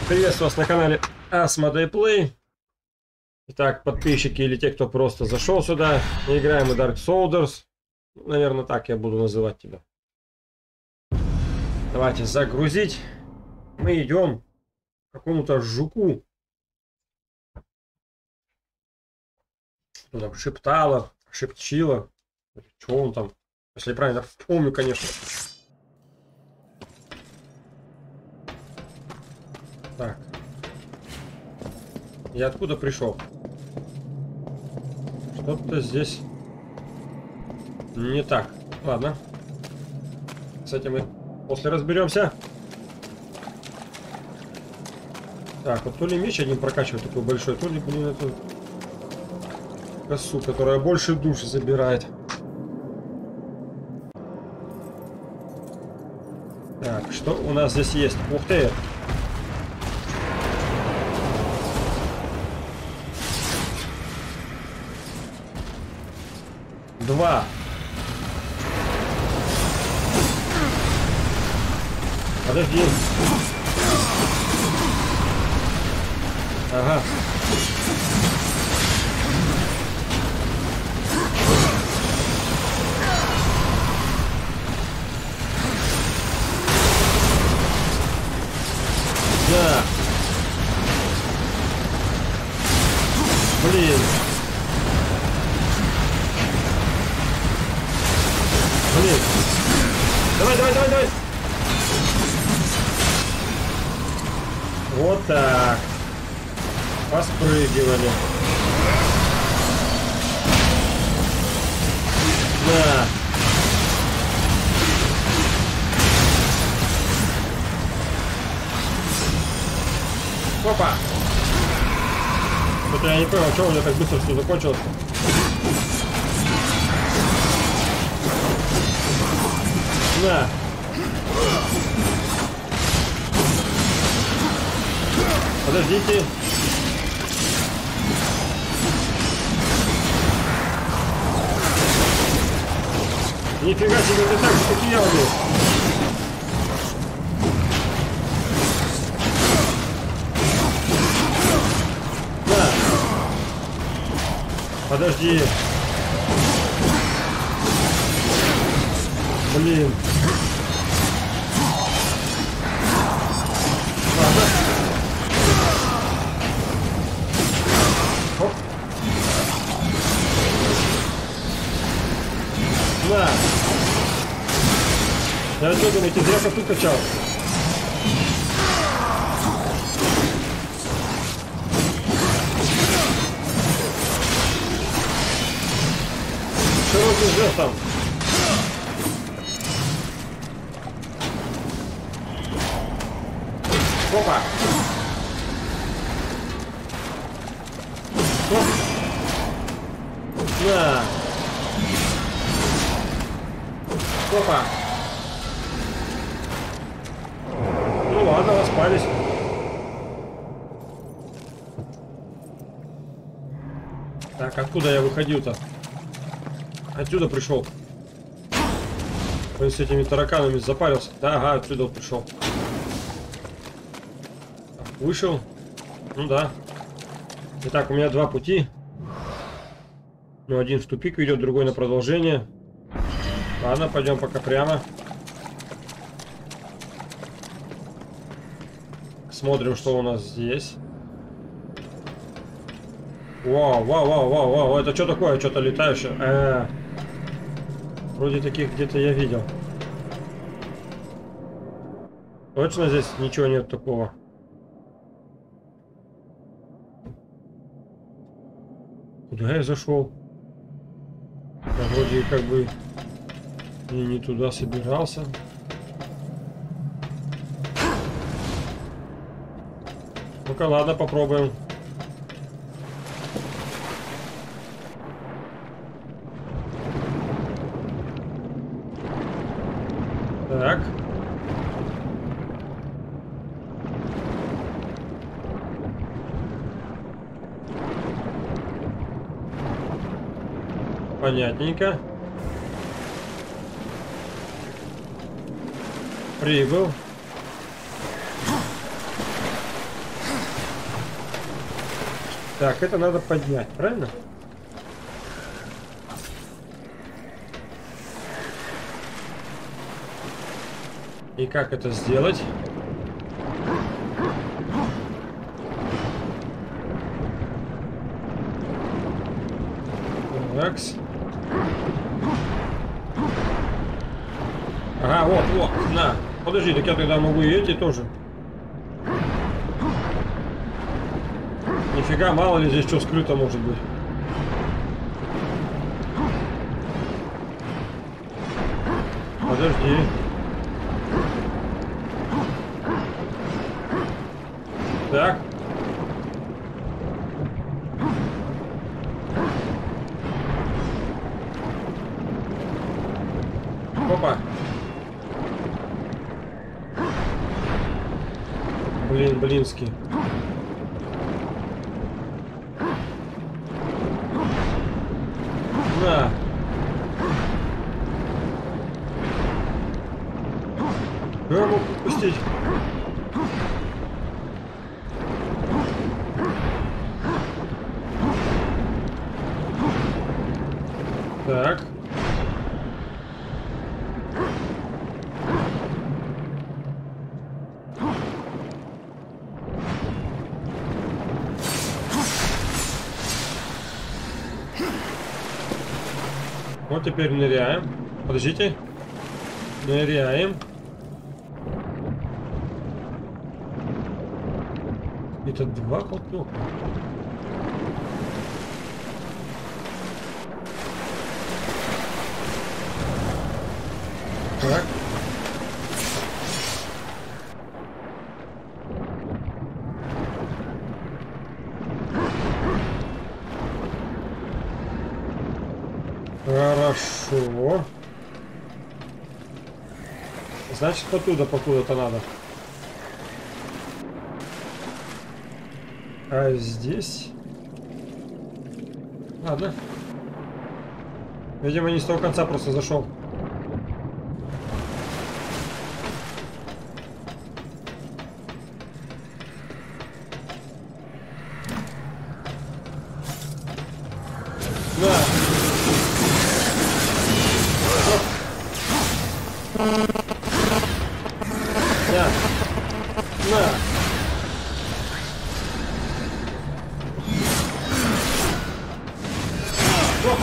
Приветствую вас на канале Asmodee Play. Итак, подписчики или те, кто просто зашел сюда, мы играем в Dark Souls. Наверное, так я буду называть тебя. Давайте загрузить. Мы идем к какому-то жуку. Там шептала, шепчила. Что он там? Если я правильно помню, конечно. Так. Я откуда пришел? Что-то здесь не так. Ладно. С этим мы после разберемся. Так, вот то ли меч один прокачивает такой большой, то ли, блин, эту косу, которая больше душ забирает. Так, что у нас здесь есть? Ух ты! Два. Подожди. Ага. Да. Блин. Блин. Давай, давай, давай, давай. Вот так. Поспрыгивали. Да. Опа. Вот я не понял, что у меня так быстро все закончилось. На. Подождите. Нифига себе, ты так же, как и я умею. На. Подожди. Блин. Ладно. Оп. На. Я что думаете, зря косу качал? Широким жестом. Опа! Оп. На! Опа! Ну ладно, распались. Так, откуда я выходил-то? Отсюда пришел. Он с этими тараканами запарился. Да, ага, отсюда он пришел. Вышел. Ну да. Итак, у меня два пути. Ну, один в тупик ведет, другой на продолжение. Ладно, пойдем пока прямо. Смотрим, что у нас здесь. Вау, вау, вау, вау, вау. Это что такое? Что-то летающее. Вроде таких где-то я видел. Точно здесь ничего нет такого? Куда я зашел? Я вроде как бы и не туда собирался. Ну-ка, ладно, попробуем. Так. Понятненько. Прибыл. Так, это надо поднять, правильно? И как это сделать? Такс. Ага, вот, на. Подожди, так я тогда могу и эти тоже. Нифига, мало ли здесь что скрыто может быть. Подожди. Так. Опа. Блин, блинский. На. Я могу пустить. Так. Вот теперь ныряем. Подождите. Ныряем. Это два потока. Так. Хорошо. Значит, оттуда покуда-то надо. А здесь... Ладно. Видимо, не с того конца просто зашел. На. На. Опа.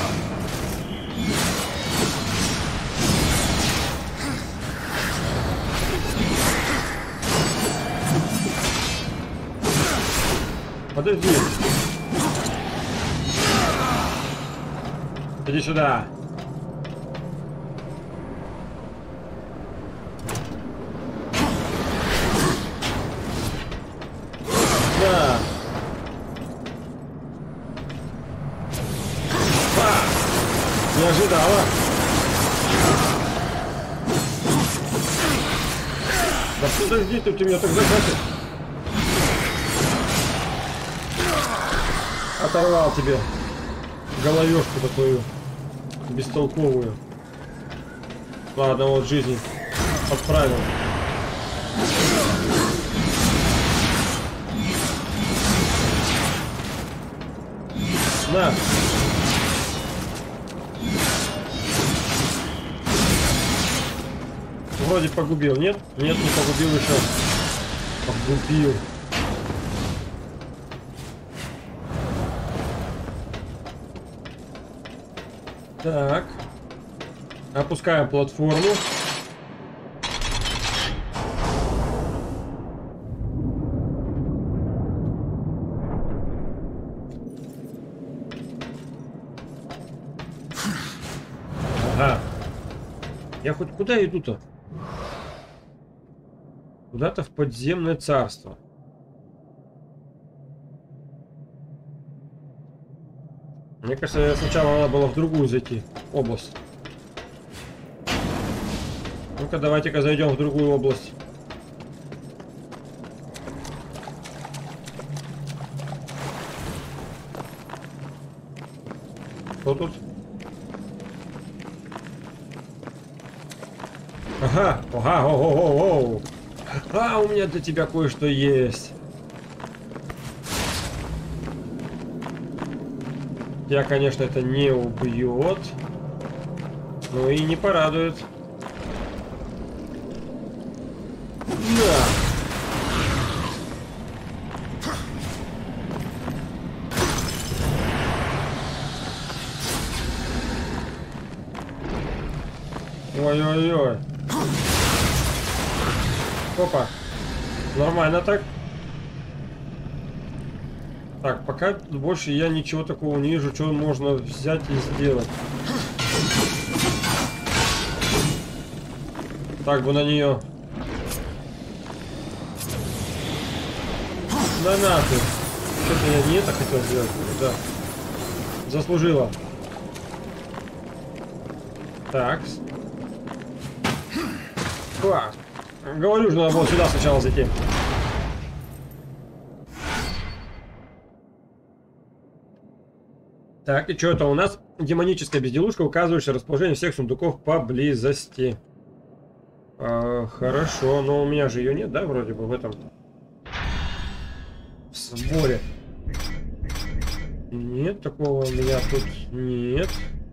Подожди. Иди сюда. Да. Не ожидала. Да подожди, ты меня так захватишь. Оторвал тебе головешку такую бестолковую. Ладно, вот жизнь подправил. На. Вроде погубил, нет? Нет, не погубил еще. Погубил. Так. Опускаем платформу. Ага. Я хоть куда иду-то? Куда-то в подземное царство. Мне кажется, сначала надо было в другую зайти область. Ну-ка, давайте-ка зайдем в другую область. Что тут? Ага, ага, ого-го-го. А, у меня для тебя кое-что есть. Я, конечно, это не убьет, но и не порадует. Да. Ой-ой-ой. Опа. Нормально так. Так, пока больше я ничего такого не вижу, что можно взять и сделать. Так бы на нее. Да нахуй. Что-то я не это хотел сделать. Да. Заслужила. Так. Класс. Говорю же, надо было сюда сначала зайти. Так, и что это у нас? Демоническая безделушка, указывающая расположение всех сундуков поблизости. Хорошо, но у меня же ее нет, да, вроде бы в этом в сборе. Нет, такого у меня тут нет.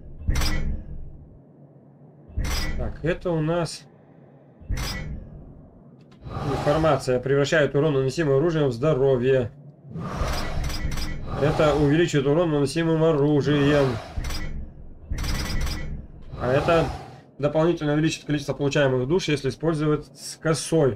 Так, это у нас информация. Превращает урон, наносимый оружием, в здоровье. Это увеличивает урон, наносимым оружием. А это дополнительно увеличит количество получаемых душ, если использовать с косой.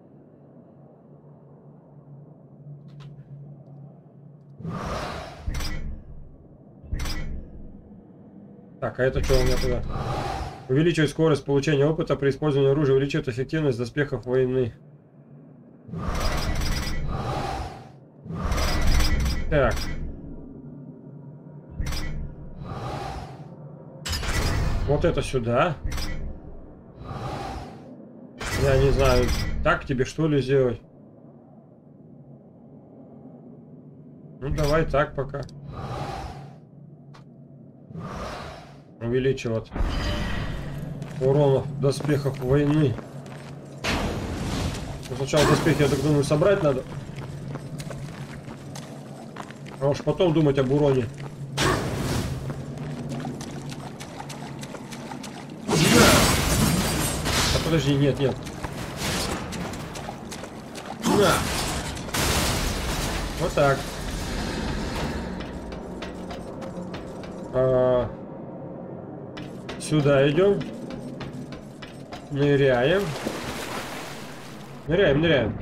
Так, а это что у меня туда? Увеличивает скорость получения опыта при использовании оружия, увеличивает эффективность доспехов войны. Так. Вот это сюда. Я не знаю, так тебе что ли сделать? Ну давай так пока. Увеличивать уронов доспехов войны. Но сначала доспехи, я так думаю, собрать надо. А уж потом думать об уроне. А подожди, нет, нет. На. Вот так. Сюда идем. Ныряем. Ныряем, ныряем.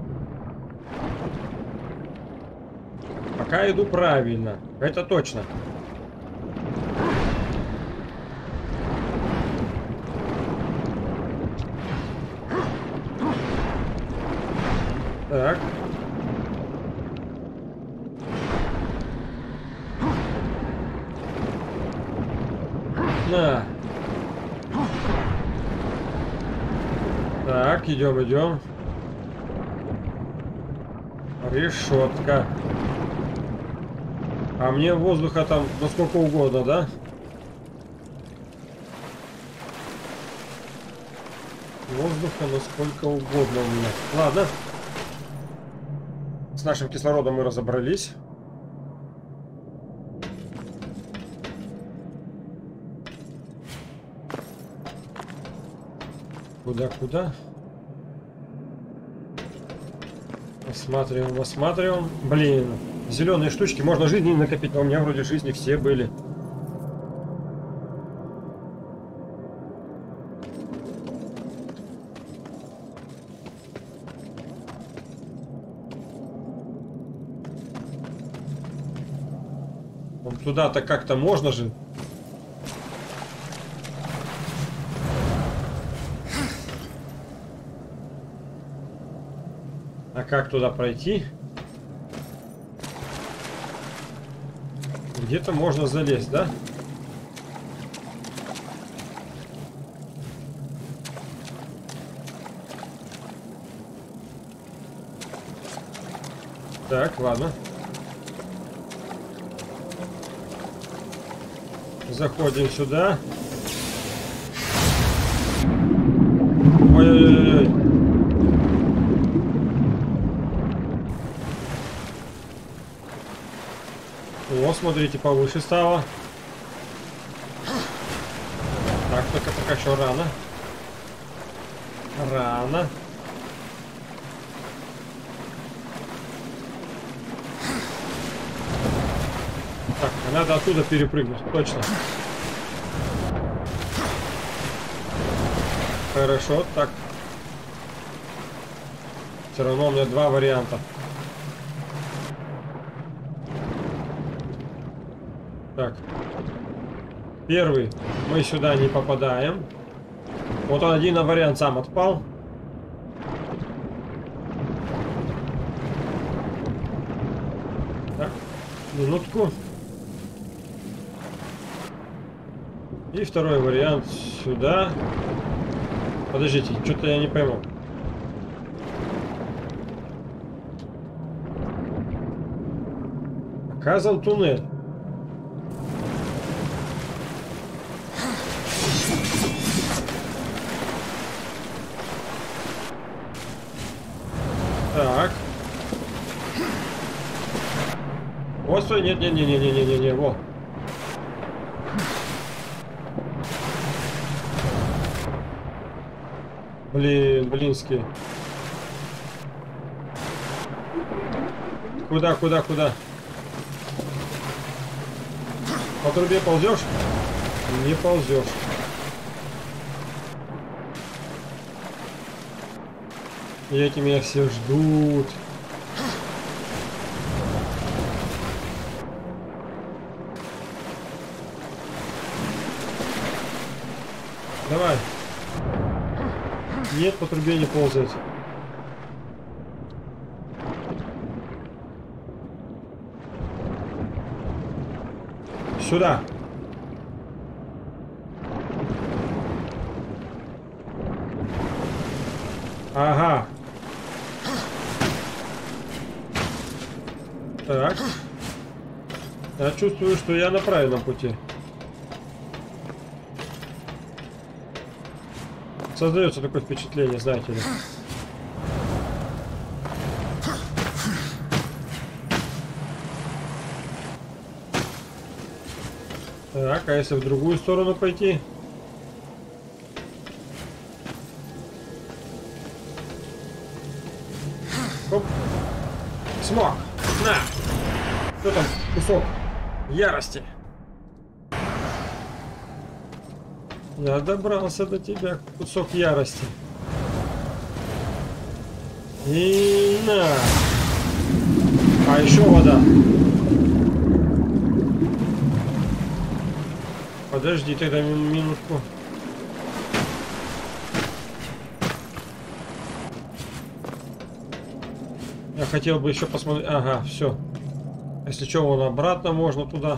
Пока иду правильно. Это точно. Так. На. Так, идем, идем. Решетка. А мне воздуха там насколько угодно, да? Воздуха насколько угодно у меня. Ладно. С нашим кислородом мы разобрались. Куда? Осматриваем, осматриваем. Блин, зеленые штучки. Можно жизни накопить, но у меня вроде жизни все были. Туда-то как-то можно же. А как туда пройти? Где-то можно залезть, да? Так, ладно. Заходим сюда. Ой-ой-ой-ой. О. О, смотрите, повыше стало. Так, только пока еще рано. Рано. Так, надо оттуда перепрыгнуть, точно. Хорошо, так. Все равно у меня два варианта. Так. Первый. Мы сюда не попадаем. Вот один вариант сам отпал. Так. Минутку. И второй вариант сюда. Подождите, что-то я не пойму. Показан туннель. Так. Вот стой, нет, не, во. Блин, блинский. Куда? По трубе ползешь? Не ползешь. И эти меня все ждут. Давай. Нет, по трубе не ползает. Сюда. Ага. Так. Я чувствую, что я на правильном пути. Создается такое впечатление, знаете ли. Так, а если в другую сторону пойти? Оп. Смог! На! Что там? Кусок ярости. Я добрался до тебя, кусок ярости. И на! А еще вода. Подожди тогда минутку. Я хотел бы еще посмотреть. Ага, все. Если что, вон обратно можно туда.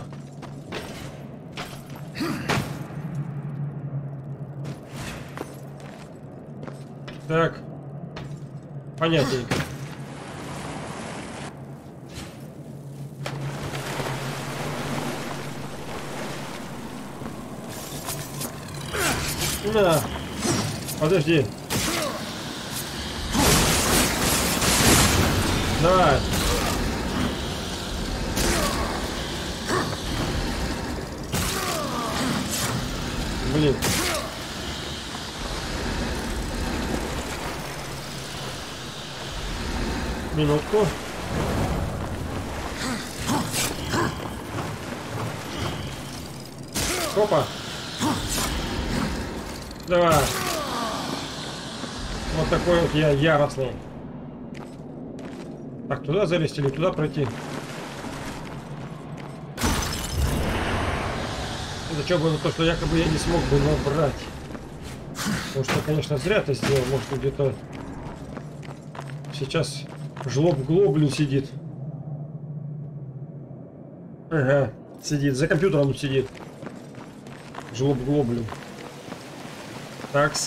Так. Понятненько. На. Подожди. Давай. Блин. Минутку. Опа. Давай. Вот такой вот я яростный. Так, туда залезть или туда пройти? Это что было то, что якобы я не смог бы набрать. Потому что, конечно, зря ты сделал. Может, где-то сейчас жлоб Глоблин сидит. Ага, сидит. За компьютером сидит. Жлоб Глоблин. Такс.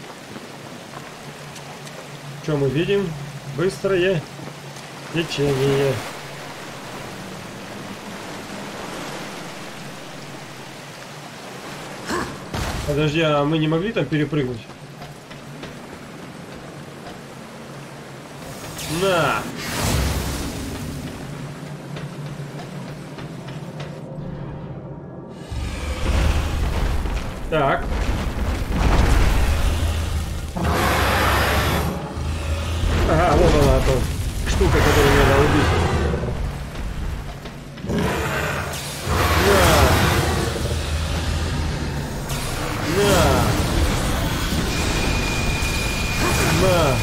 Что мы видим? Быстрое течение. Подожди, а мы не могли там перепрыгнуть? На! Так. Ага, вот она, эта штука, которую мне надо убить. На.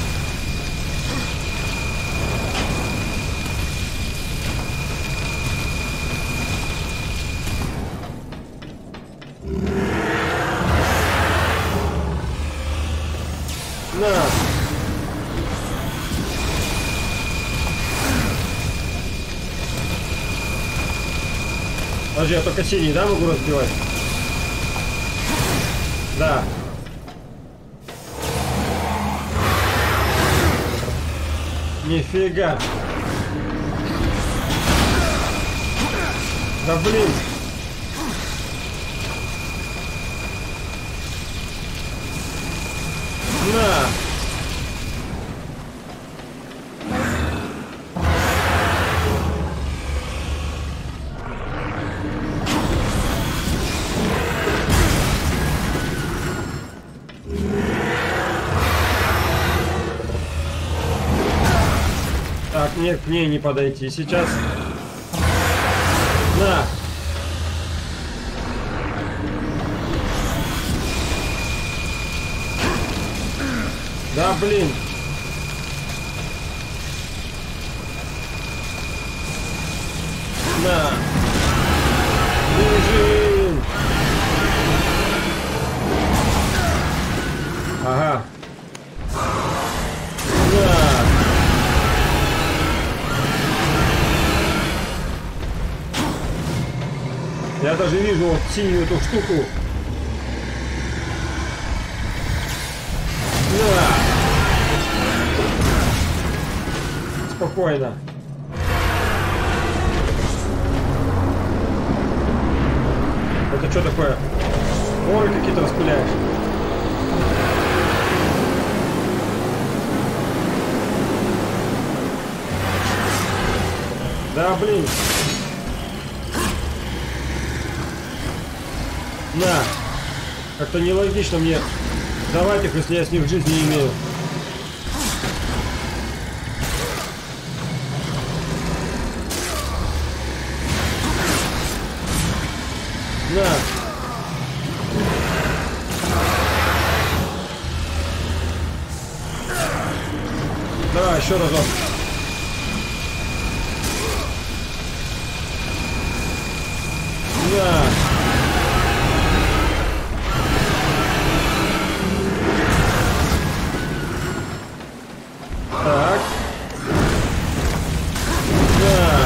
На. Подожди, я только синий, да, могу разбивать? Да. Нифига. Да блин. На. Так, мне к ней не подойти сейчас. На. Да, блин. На. Бежим. Ага. На. Я даже вижу вот синюю эту штуку. На. Спокойно. Это что такое? Горы какие-то распыляешь? Да, блин. На. Как-то нелогично мне давать их, если я с них жизни не имею. На. Давай, еще разок. На. Так. Да.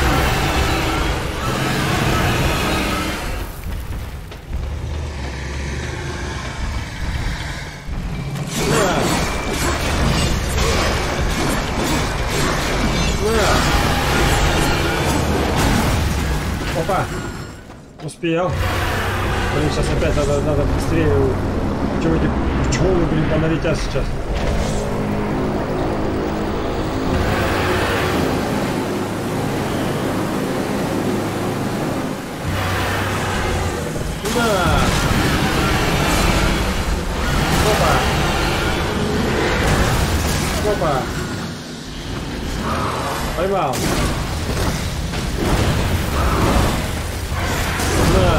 Опа. Успел. Блин, сейчас опять надо быстрее. Чего эти пчелы, блин, поналетят сейчас. На. Опа. Опа. Поймал. На.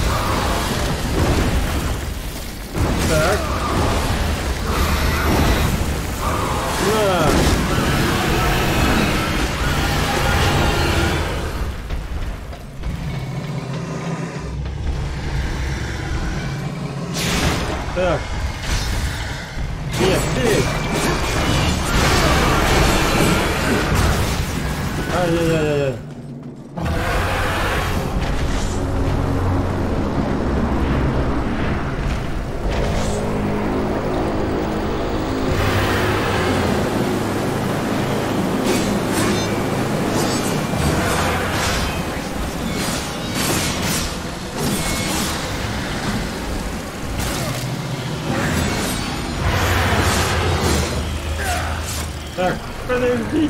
Так. На. Так. Нет, здесь. Ай-яй-яй-яй. Так, подождите.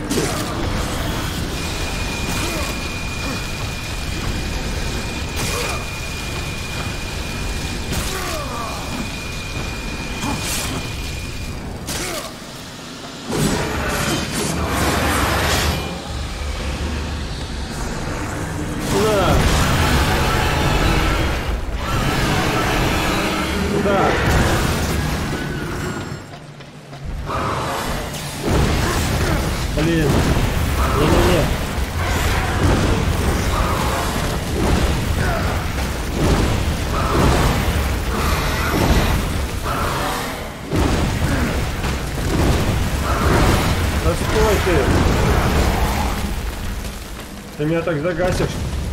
ты меня так загасишь.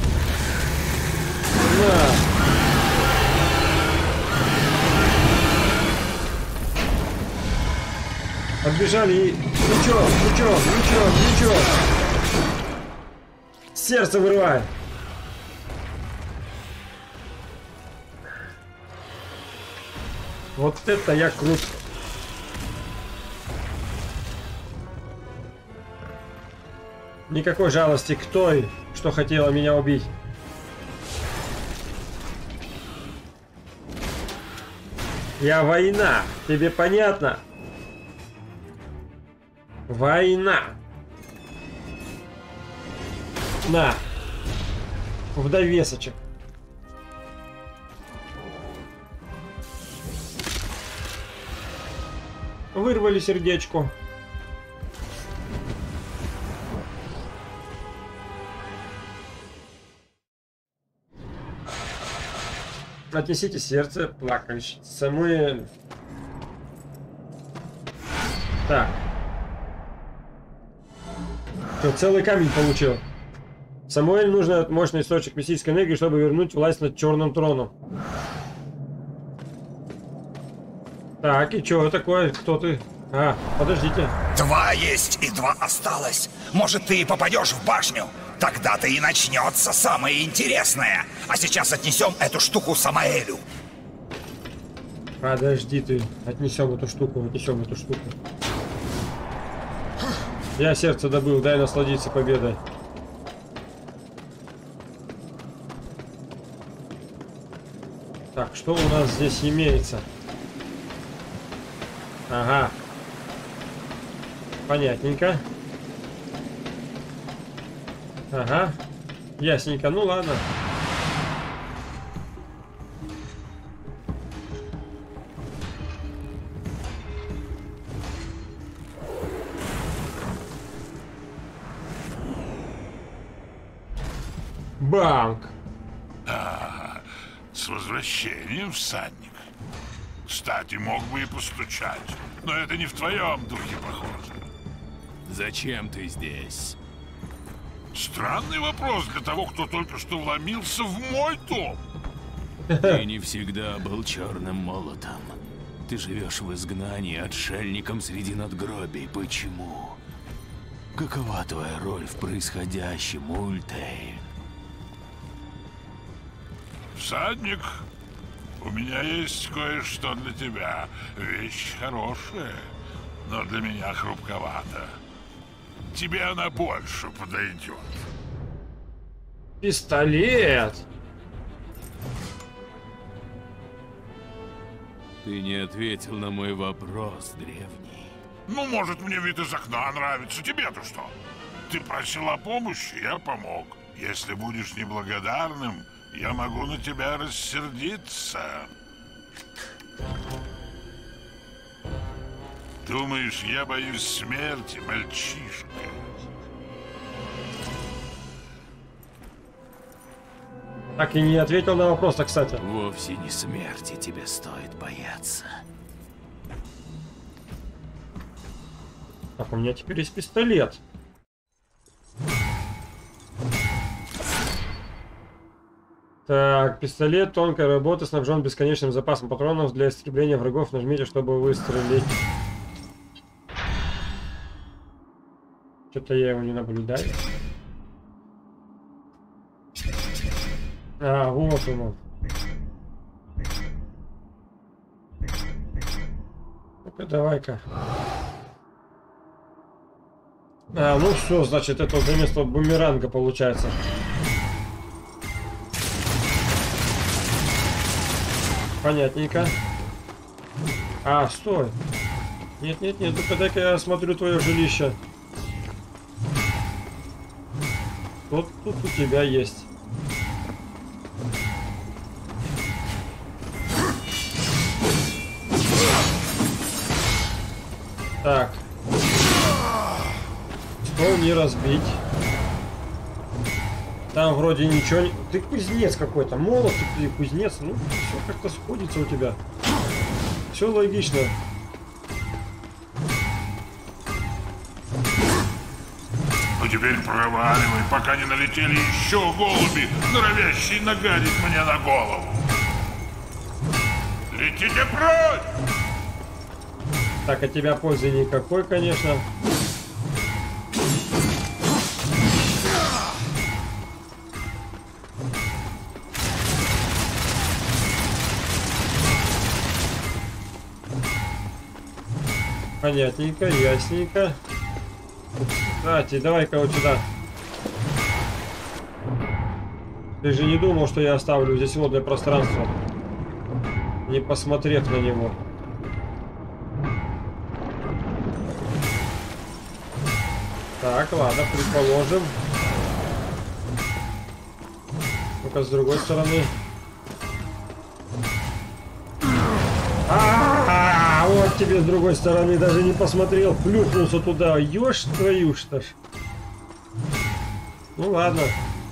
На. Подбежали и... Ничего. Сердце вырывает. Вот это я крут. Никакой жалости к той, что хотела меня убить. Я война. Тебе понятно? Война. На. В довесочек. Вырвали сердечко. Отнесите сердце, плакальщица Самуэль. Так. Что, целый камень получил. Самуэль нужен мощный источник мистической энергии, чтобы вернуть власть над черным троном. Так, и что такое? Кто ты? А, подождите. 2 есть и 2 осталось. Может, ты и попадешь в башню? Тогда-то и начнется самое интересное. А сейчас отнесем эту штуку Самаэлю. Подожди ты. Отнесем эту штуку. Я сердце добыл, дай насладиться победой. Так, что у нас здесь имеется? Ага. Понятненько. Ага. Ясненько. Ну ладно. Банк. С возвращением, всадник. Кстати, мог бы и постучать, но это не в твоем духе, похоже. Зачем ты здесь? Странный вопрос для того, кто только что вломился в мой дом. Ты не всегда был черным молотом. Ты живешь в изгнании, отшельником среди надгробий. Почему? Какова твоя роль в происходящем, Ультейн? Всадник, у меня есть кое-что для тебя. Вещь хорошая, но для меня хрупковата. Тебе она больше подойдет. Пистолет. Ты не ответил на мой вопрос, древний. Ну, может, мне вид из окна нравится. Тебе-то что? Ты просил о помощи, я помог. Если будешь неблагодарным, я могу на тебя рассердиться. Думаешь, я боюсь смерти, мальчишка? Так и не ответил на вопрос-то, кстати. Вовсе не смерти тебе стоит бояться. Так, у меня теперь есть пистолет. Так, пистолет тонкой работы снабжен бесконечным запасом патронов для истребления врагов. Нажмите, чтобы выстрелить. Что-то я его не наблюдаю. А, вот он. Ну-ка, давай-ка. А, ну все, значит, это уже вместо бумеранга получается. Понятненько. А, стой. Нет, ну-ка дай-ка я осмотрю твое жилище. Вот тут у тебя есть. Так. Стол не разбить. Там вроде ничего не... Ты кузнец какой-то. Молот ты кузнец. Ну, все как-то сходится у тебя. Все логично. У тебя теперь проваливай, пока не налетели еще голуби, норовящие нагадить мне на голову. Летите прочь! Так, от тебя пользы никакой, конечно. Понятненько, ясненько. Кстати, давай-ка вот сюда. Ты же не думал, что я оставлю здесь водное пространство, не посмотрев на него. Так, ладно, предположим. Ну-ка, с другой стороны. Вот тебе с другой стороны, даже не посмотрел, плюхнулся туда. Ёж твою что ж. Ну ладно.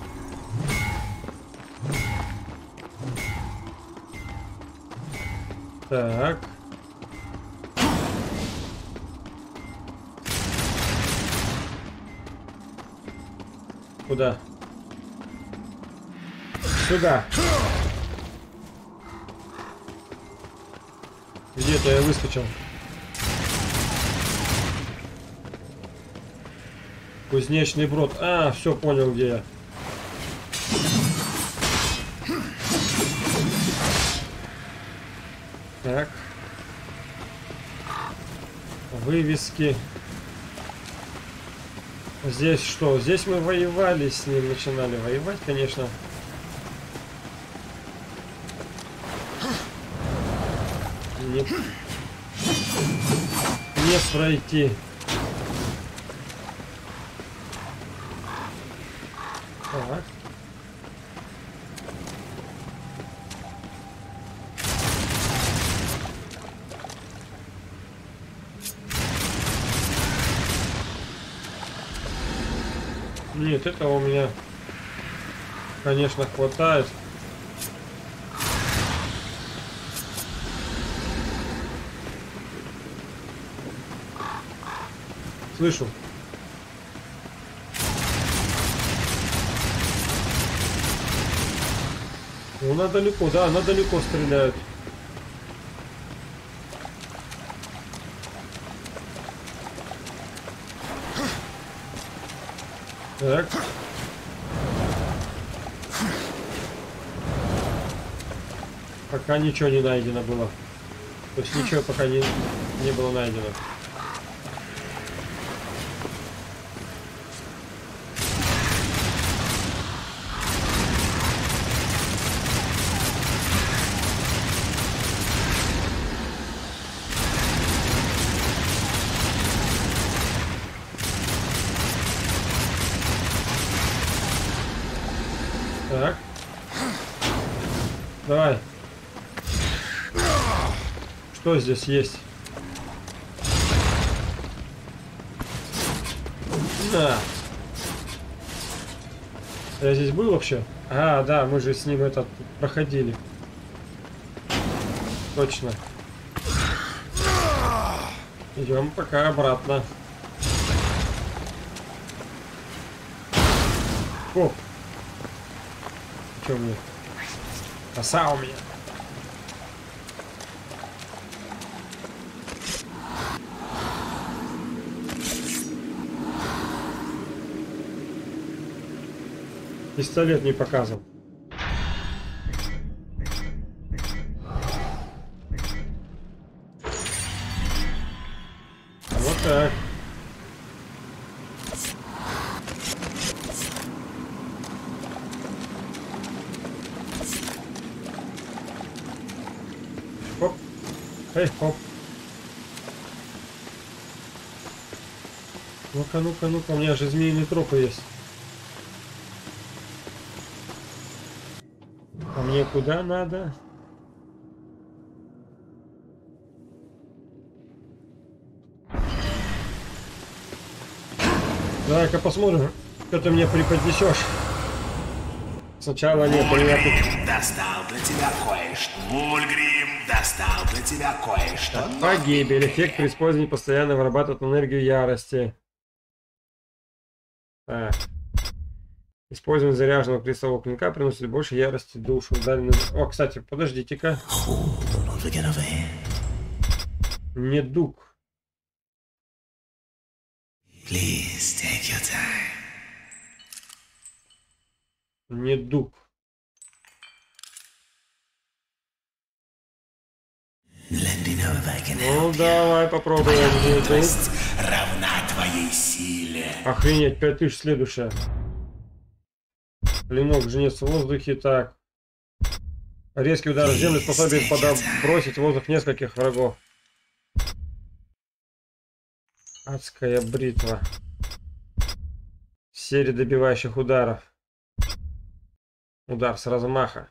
Так. Куда? Сюда. Где-то я выскочил. Кузнечный брод. А, все понял, где я. Так. Вывески. Здесь что? Здесь мы воевали с ним, начинали воевать, конечно. Не пройти. Так. Нет, этого у меня, конечно, хватает. Слышу. Ну, она далеко, да, она далеко стреляет. Так. Пока ничего не найдено было. То есть ничего пока не было найдено. Так. Давай. Что здесь есть? На. Я здесь был вообще? А, да, мы же с ним этот проходили. Точно. Идем пока обратно. О! Что мне? Коса у меня. Пистолет не показан. Вот так. Хоп. Эй, хоп. Ну-ка, ну-ка, ну-ка, у меня же змеиные тропы есть. А мне куда надо? Давай-ка посмотрим, что ты мне преподнесешь. Сначала нет, Ульгрим достал для тебя кое-что. Ульгрим достал для тебя кое-что. Погибель. Эффект при использовании постоянно вырабатывает энергию ярости. Так. Использование заряженного крестового клинка приносит больше ярости душу. О, кстати, подождите-ка. Недуг. Недуг. Ну, давай попробуем. Мудрость равна твоей силе. Охренеть, 5000 следующая. Клинок жнец в воздухе. Так. Резкий удар в землю способен подбросить в воздух нескольких врагов. Адская бритва. Серия добивающих ударов. Удар с размаха.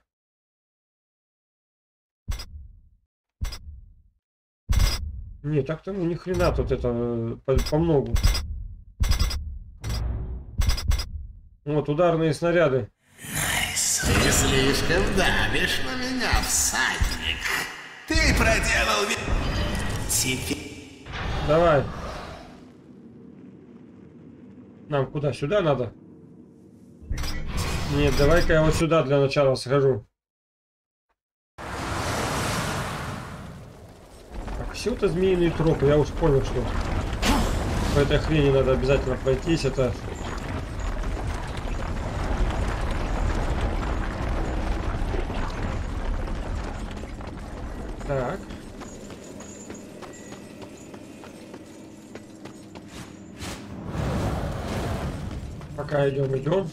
Не, так-то ну ни хрена тут это по многу. Вот ударные снаряды. Ты слишком давишь на меня, всадник. Ты проделал... Теперь... Давай. Нам куда? Сюда надо? Нет, давай-ка я вот сюда для начала схожу. Так, все это змеиные тропы. Я уж понял, что по этой хрени надо обязательно пройтись. Это... Так. Пока идем.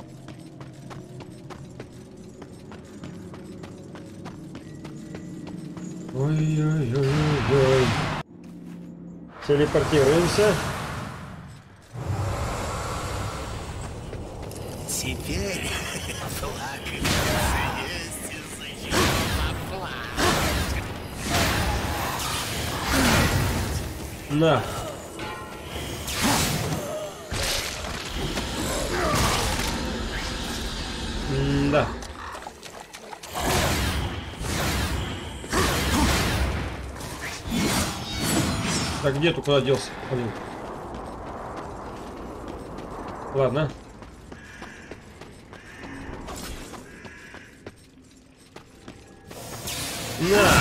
Ой-ой-ой-ой. Телепортируемся. Теперь флаг есть На. Да. Так, где ты куда делся? Блин. Ладно. На.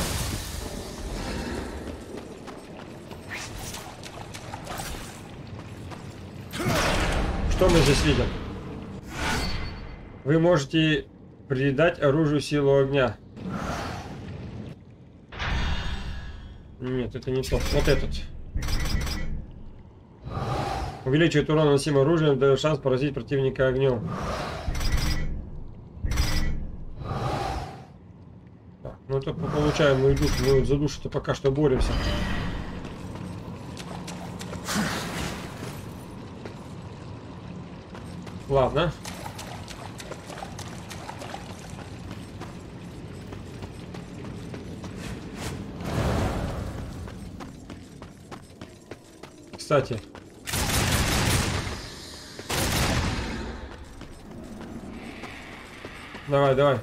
Что мы здесь видим? Вы можете придать оружию силу огня. Нет, это не то. Вот этот. Увеличивает урон, наносимый оружием, дает шанс поразить противника огнем. Так, ну это по получаемую душу. Мы вот за душу-то пока что боремся. Ладно. Кстати. Давай, давай.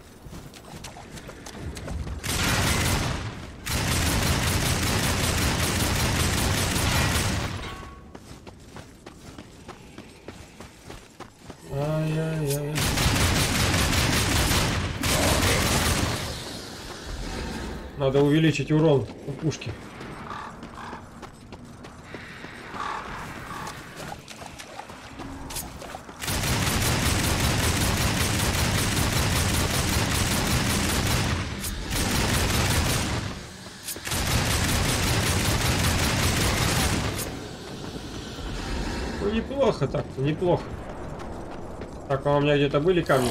Ай-яй-яй. Надо увеличить урон у пушки. Ну, неплохо так-то, неплохо. Так, а у меня где-то были камни?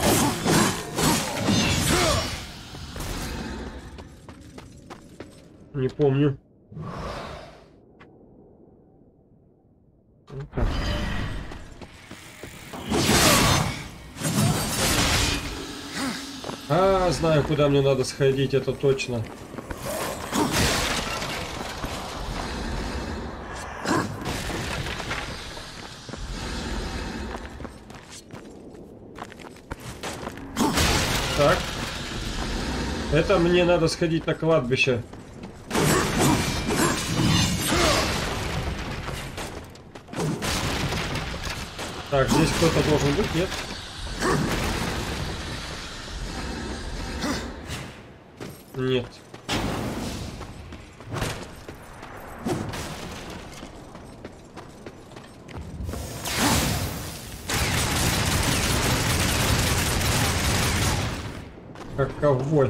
Не помню. А, знаю, куда мне надо сходить, это точно. Так. Это мне надо сходить на кладбище. Так, здесь кто-то должен быть, нет? Нет. Как ковбой.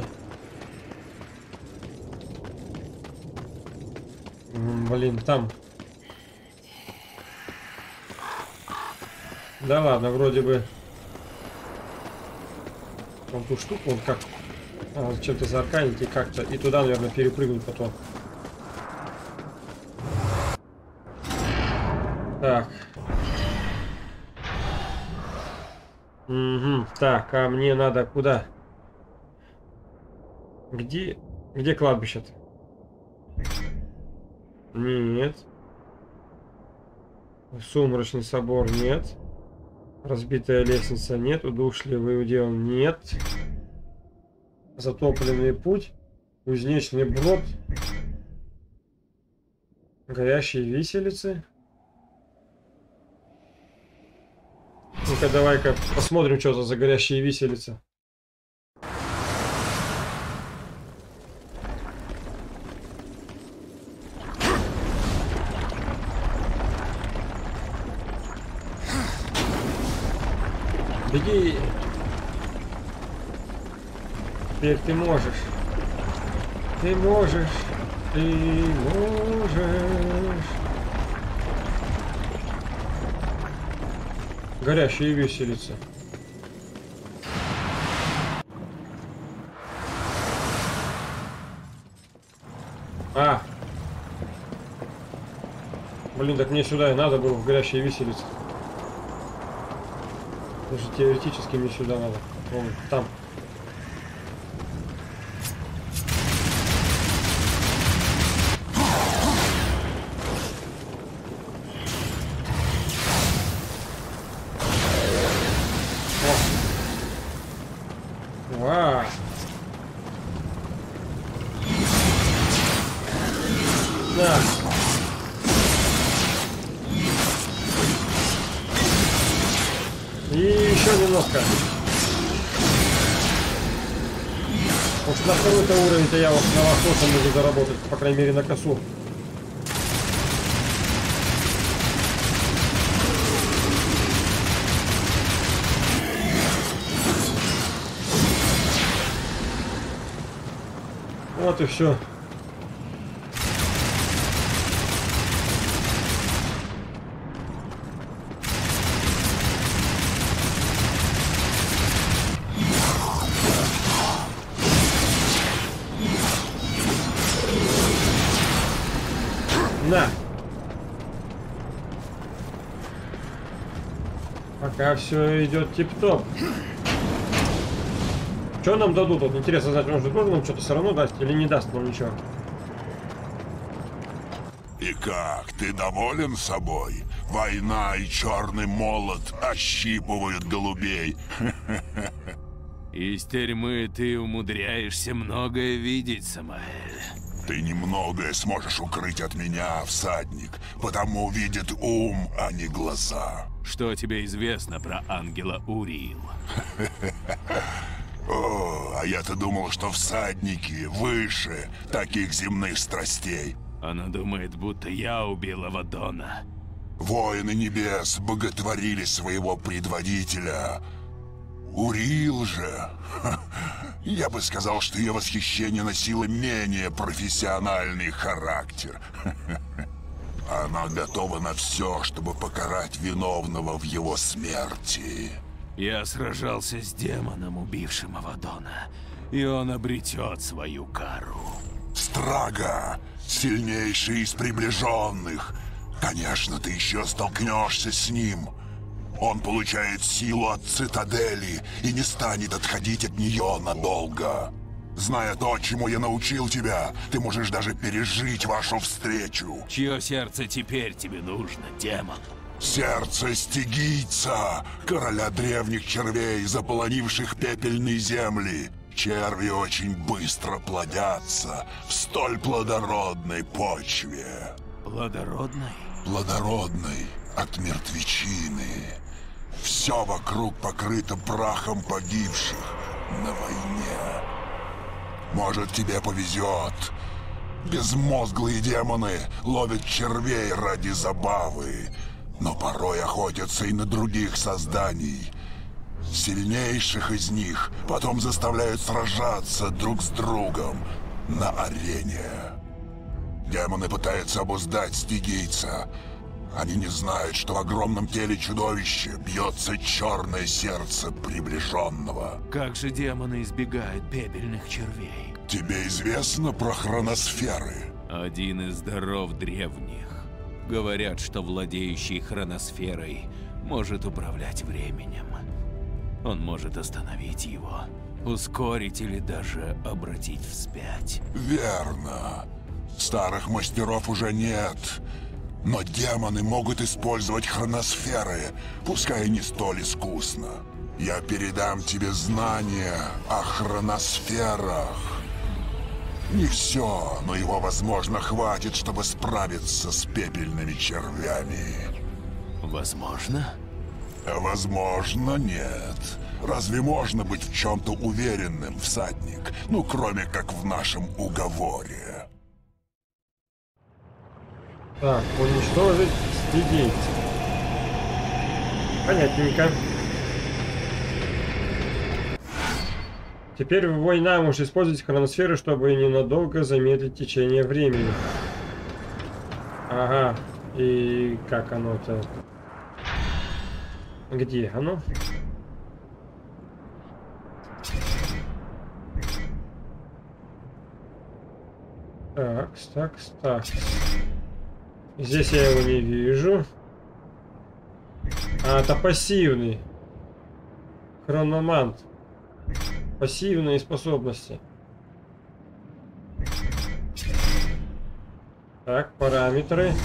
Блин, там. Да ладно, вроде бы. Он ту штуку, он как чем-то заарканить и как-то. И туда, наверное, перепрыгнуть потом. Так. Угу. Так, а мне надо куда? Где кладбище-то? Нет. Сумрачный собор нет. Разбитая лестница нет. Удушливый удел нет. Затопленный путь. Кузнечный брод. Горящие виселицы. Ну-ка, давай-ка посмотрим, что это за горящие виселицы. Беги. Теперь ты можешь. Ты можешь. Ты можешь. Горящие виселицы. А. Блин, так мне сюда и надо было, в горящие виселицы. Даже теоретически мне сюда надо. Вон, там. Вау. Да. И еще немножко. Вот на второй-то уровень-то я вот на восточном могу заработать, по крайней мере, на косу. Вот и все. На. Пока все идет тип-топ. Что нам дадут? Вот интересно знать, может, должен нам что-то все равно даст или не даст нам ничего. И как, ты доволен собой? Война и черный молот ощипывают голубей. Из тюрьмы ты умудряешься многое видеть, Самаэль. Ты немногое сможешь укрыть от меня, всадник, потому видит ум, а не глаза. Что тебе известно про ангела Уриил? О, а я-то думал, что всадники выше таких земных страстей. Она думает, будто я убил Авадона. Воины небес боготворили своего предводителя. Уриил же... Я бы сказал, что ее восхищение носило менее профессиональный характер. Она готова на все, чтобы покарать виновного в его смерти. Я сражался с демоном, убившим Авадона, и он обретет свою кару. Страга, сильнейший из приближенных. Конечно, ты еще столкнешься с ним. Он получает силу от цитадели и не станет отходить от нее надолго. Зная то, чему я научил тебя, ты можешь даже пережить вашу встречу. Чье сердце теперь тебе нужно, демон? Сердце стигийца, короля древних червей, заполонивших пепельные земли. Черви очень быстро плодятся в столь плодородной почве. Плодородной? Плодородной от мертвечины. Все вокруг покрыто прахом погибших на войне. Может, тебе повезет. Безмозглые демоны ловят червей ради забавы, но порой охотятся и на других созданий. Сильнейших из них потом заставляют сражаться друг с другом на арене. Демоны пытаются обуздать стигийца. Они не знают, что в огромном теле чудовища бьется черное сердце приближенного. Как же демоны избегают пепельных червей? Тебе известно про хроносферы? Один из даров древних. Говорят, что владеющий хроносферой может управлять временем. Он может остановить его, ускорить или даже обратить вспять. Верно. Старых мастеров уже нет. Но демоны могут использовать хроносферы, пускай и не столь искусно. Я передам тебе знания о хроносферах. Не все, но его, возможно, хватит, чтобы справиться с пепельными червями. Возможно? Возможно, нет. Разве можно быть в чем-то уверенным, всадник? Ну, кроме как в нашем уговоре. Так, уничтожить стигийца. Понятненько. Теперь война может использовать хроносферы, чтобы ненадолго замедлить течение времени. Ага. И как оно-то? Где оно? Так. Здесь я его не вижу. А, это пассивный. Хрономант. Пассивные способности. Так, параметры.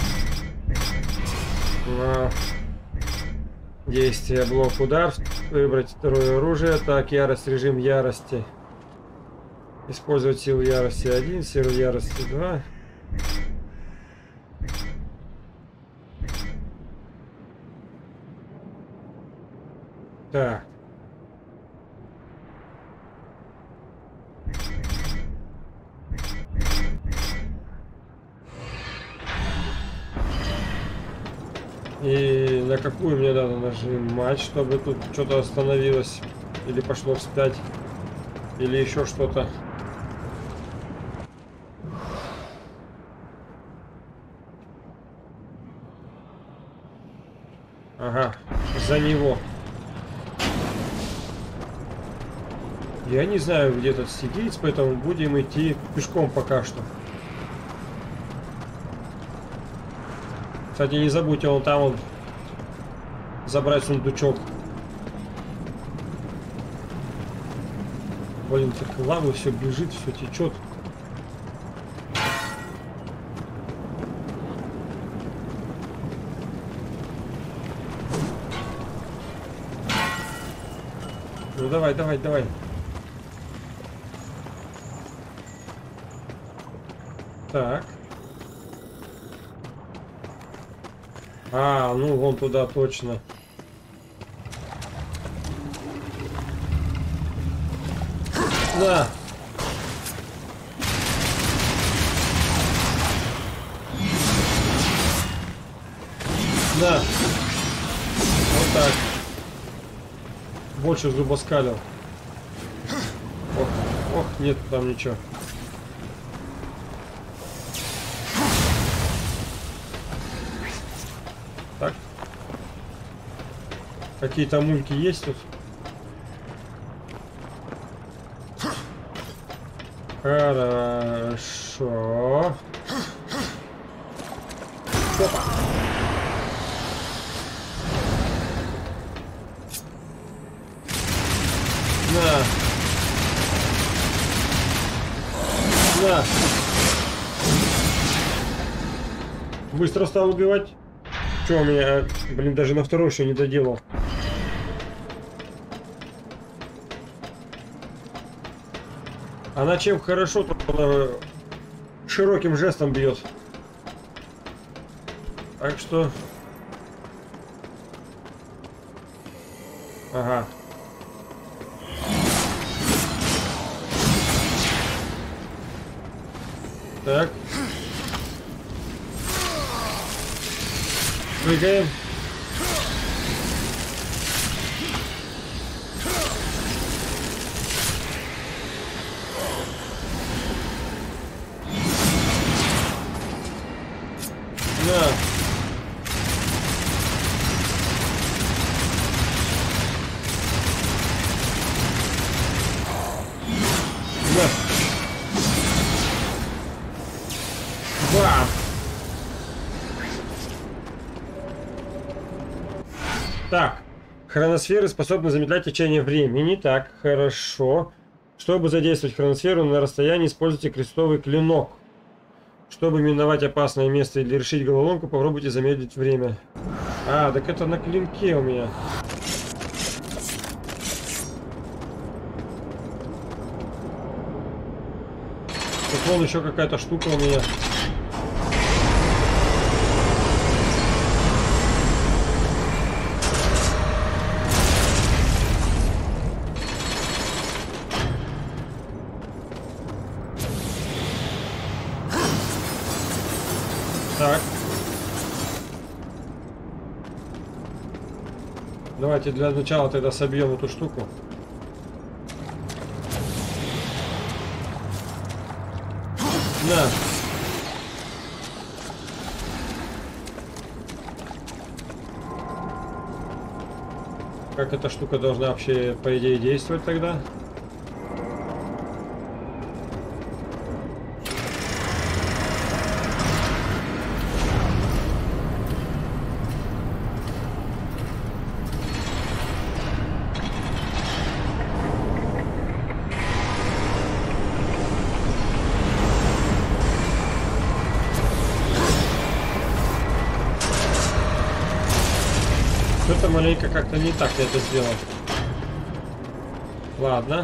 Действие, блок, удар. Выбрать второе оружие. Так, ярость, режим ярости. Использовать силу ярости 1, силу ярости 2. Так. И на какую мне надо нажимать, чтобы тут что-то остановилось? Или пошло вспять? Или еще что-то? Ага, за него. Я не знаю, где этот стигийц, поэтому будем идти пешком пока что. Кстати, не забудьте, он там забрать сундучок. Блин, так лава все бежит, все течет. Ну давай. Так. А, ну вон туда точно. Да. Да. Вот так. Больше зубоскалил. Ох, нет там ничего. Так. Какие-то мульки есть тут? Хорошо. Опа. На. Быстро стал убивать. Что у меня, блин, даже на второй еще не доделал. Она чем хорошо, то широким жестом бьет. Так что Ага. Так. Прыгаем. Да. Да. Да. Так. Хроносферы способны замедлять течение времени. Так, хорошо. Чтобы задействовать хроносферу на расстоянии, используйте крестовый клинок. Чтобы миновать опасное место или решить головоломку, попробуйте замедлить время. А, так это на клинке у меня. Тут вон еще какая-то штука у меня. Так. Давайте для начала тогда собьем эту штуку. На. Как эта штука должна вообще, по идее, действовать тогда? Что-то маленько как-то не так я это сделал. Ладно.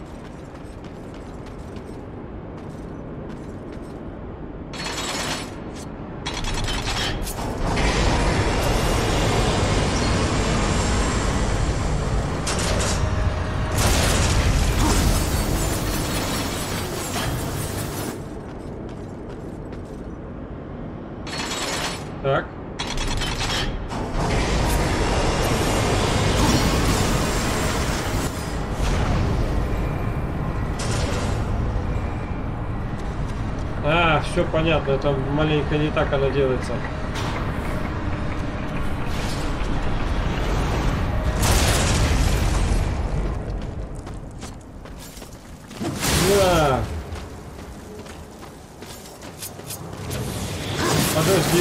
Так. А, все понятно, это маленько не так она делается. Да. Подожди.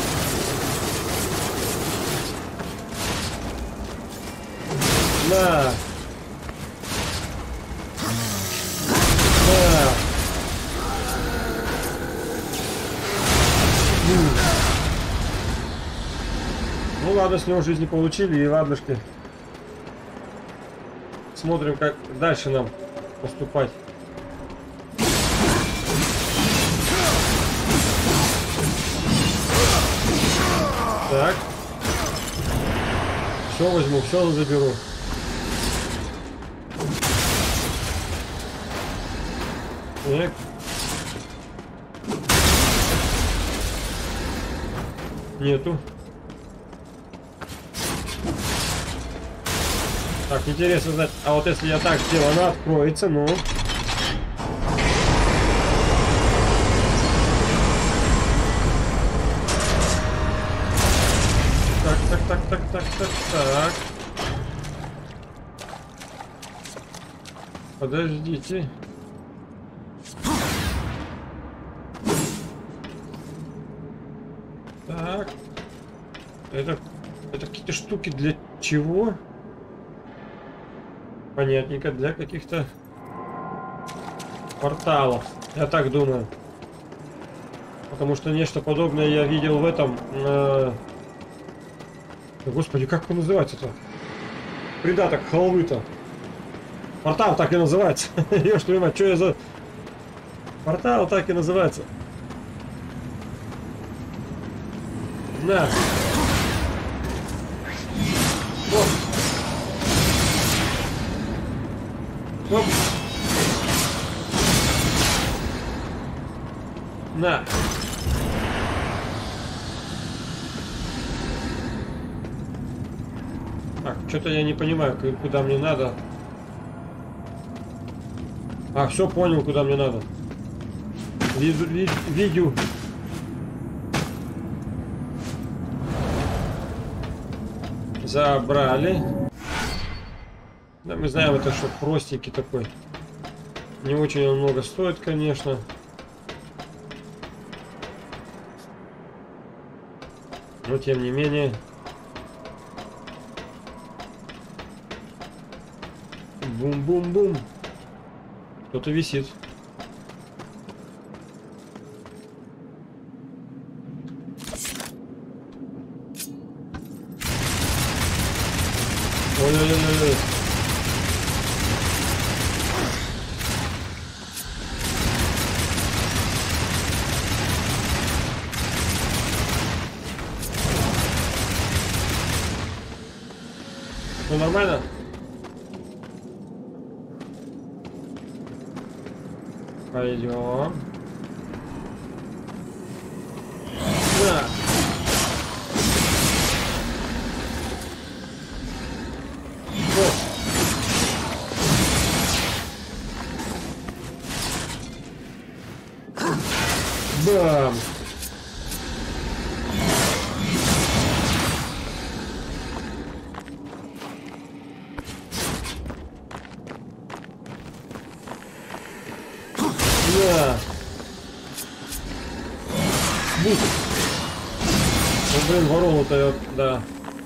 Да. Да. Ну ладно, с него жизни получили, и ладушки. Смотрим, как дальше нам поступать. Так. Все возьму, все заберу. Так. Нету. Так, интересно знать, а вот если я так сделаю, она откроется, ну. Так. Подождите. Так. Это какие-то штуки для чего? Понятненько, для каких-то порталов. Я так думаю. Потому что нечто подобное я видел в этом... Господи, как он называется-то? Придаток халвы-то. Портал так и называется. Ешь твою мать, что я за... Портал так и называется. На. Вот. Оп. На. Так, что-то я не понимаю, куда мне надо. А, все понял, куда мне надо. Видео. Забрали. Да, мы знаем, это что простенький такой. Не очень он много стоит, конечно. Но тем не менее. Бум-бум-бум. Кто-то висит. Ой-ой-ой-ой. Ну нормально? Пойдем. На. Бам. Да. Бух. Ну, блин, ворона-то, да.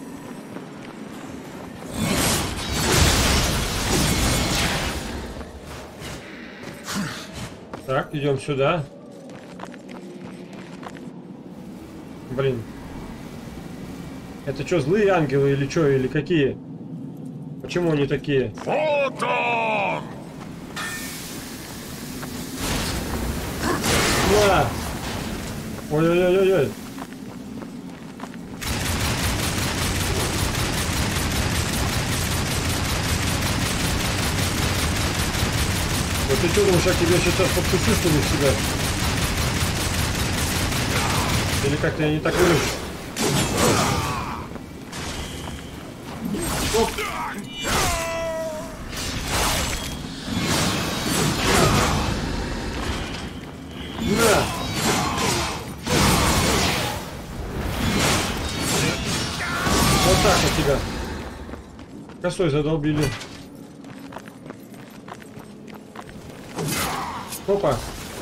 Так, идем сюда. Блин. Это что, злые ангелы или что, или какие? Почему они такие? Вот он! На! Ой-ой-ой-ой-ой! Вот ты что думаешь, я тебя сейчас подпущу, что ли, в себя? Или как-то я не так вижу? Оп! На! Вот так вот тебя. Косой задолбили. Опа.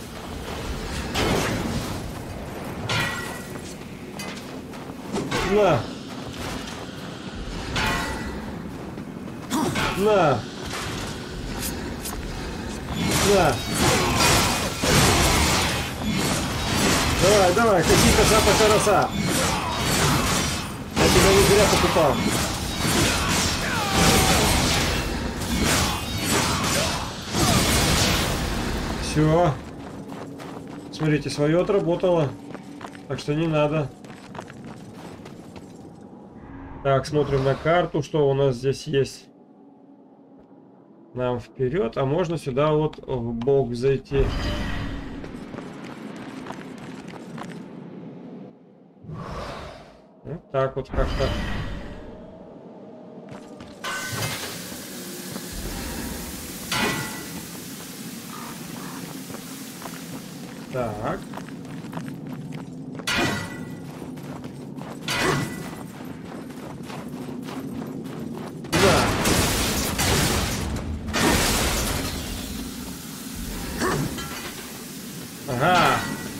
На. На. На. Давай, давай, какие коса-коса. Я тебя не зря покупал. Все. Смотрите, свое отработало. Так что не надо. Так, смотрим на карту, что у нас здесь есть. Нам вперед, а можно сюда вот в бок зайти. Вот так вот как-то. Так. Да. Ага.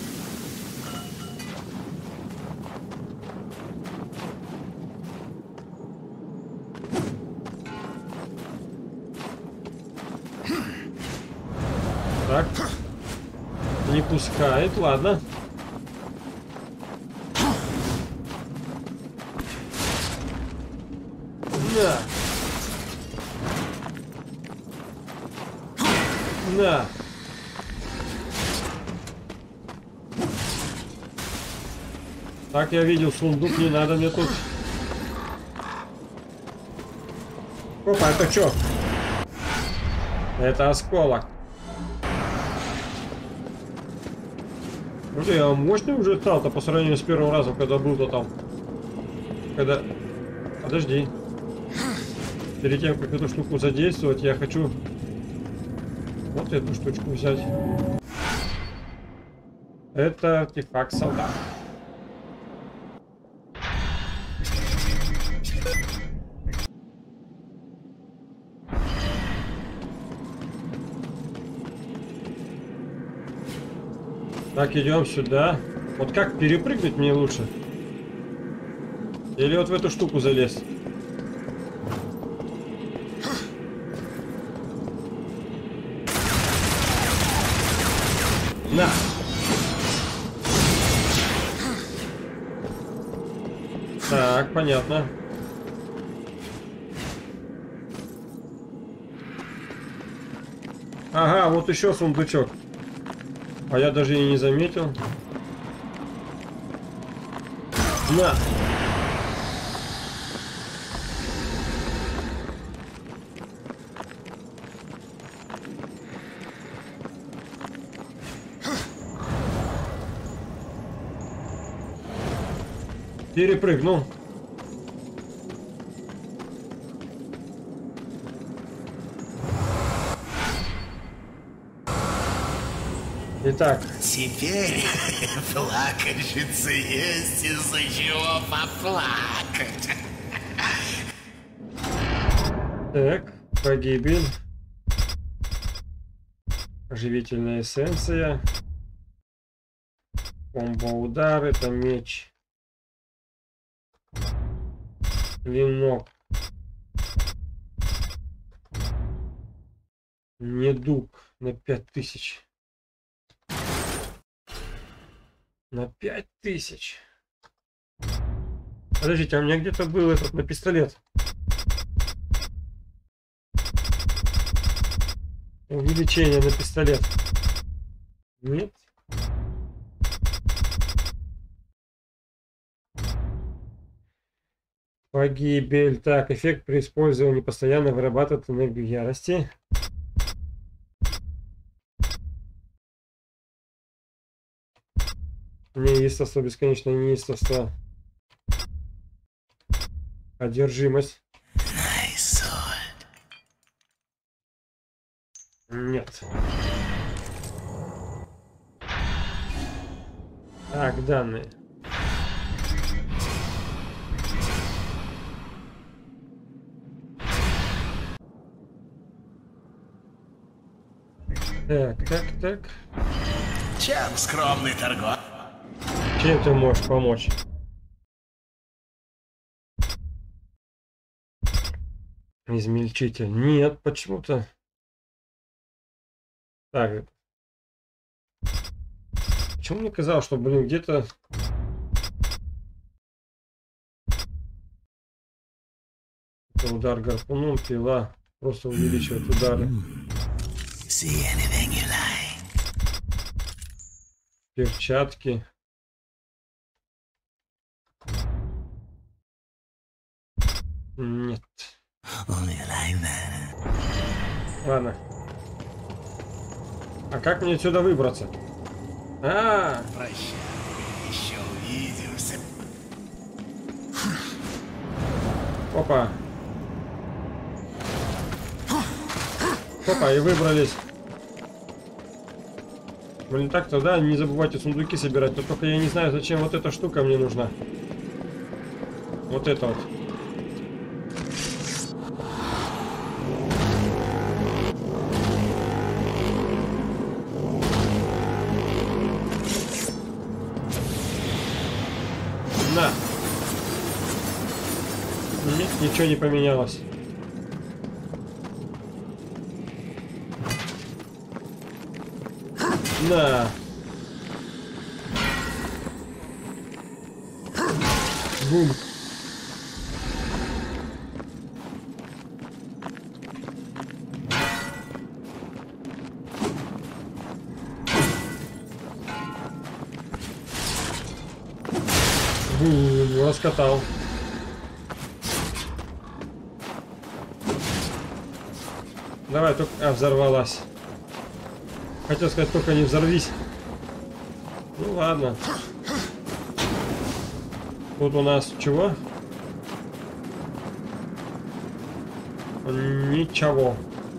Так. Не пускает, ладно. На. На. Так, я видел сундук, не надо мне тут. Опа, это что? Это осколок. Ну, я мощный уже стал-то по сравнению с первым разом, когда был-то там. Когда... Подожди. Перед тем, как эту штуку задействовать, я хочу вот эту штучку взять. Это артефакт солдат. Так, идем сюда. Вот как перепрыгнуть мне лучше? Или вот в эту штуку залезть? На! Так, понятно. Ага, вот еще сундучок. А я даже и не заметил. На! Перепрыгнул. Итак. Теперь плакальщице есть из-за чего поплакать. Так, погибель. Оживительная эссенция. Комбо-удар, это меч. Клинок. Недуг на 5000. На 5000. Подождите, а у меня где-то был этот на пистолет. Увеличение на пистолет. Нет. Погибель. Так, эффект при использовании постоянно вырабатывает энергию ярости. Неистовство, бесконечное неистовство. Одержимость. Нет. Так, данные. Так. Чем скромный торговец? Чем ты можешь помочь? Измельчитель. Нет, почему-то. Так. Почему мне казалось, что, блин, где-то... Это удар гарпуном, пила. Просто увеличивает удары. Перчатки. Нет. Ладно. А как мне отсюда выбраться? Прощай, еще увидимся. Опа. Опа, и выбрались. Блин, так-то, да, не забывайте сундуки собирать. Но только я не знаю, зачем вот эта штука мне нужна. Вот это вот. На. Нет, ничего не поменялось. На. Бум. Бум, раскатал. Давай, только... А, взорвалась. Хотел сказать, только не взорвись. Ну ладно. Тут у нас чего? Ничего.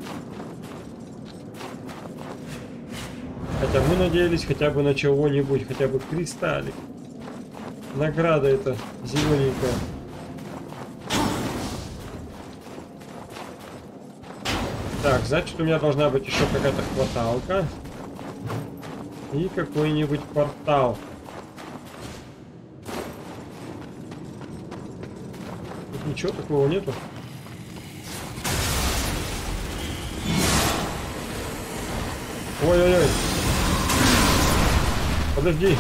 Хотя мы надеялись хотя бы на чего-нибудь, хотя бы кристаллик. Награда эта зелененькая. Так, значит, у меня должна быть еще какая-то хваталка. И какой-нибудь портал. Тут ничего такого нету. Ой-ой-ой. Подожди.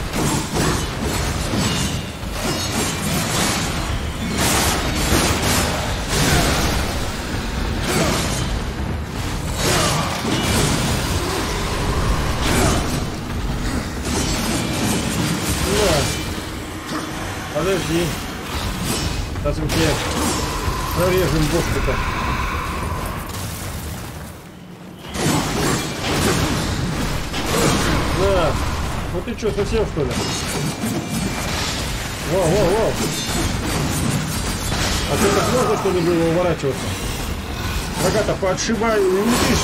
Подожди. Сейчас мы тебе прорежем бошку-то. Да. Ну ты что, совсем что ли? Воу. А ты так можно что ли было уворачиваться? Рога-то поотшибаю, не видишь?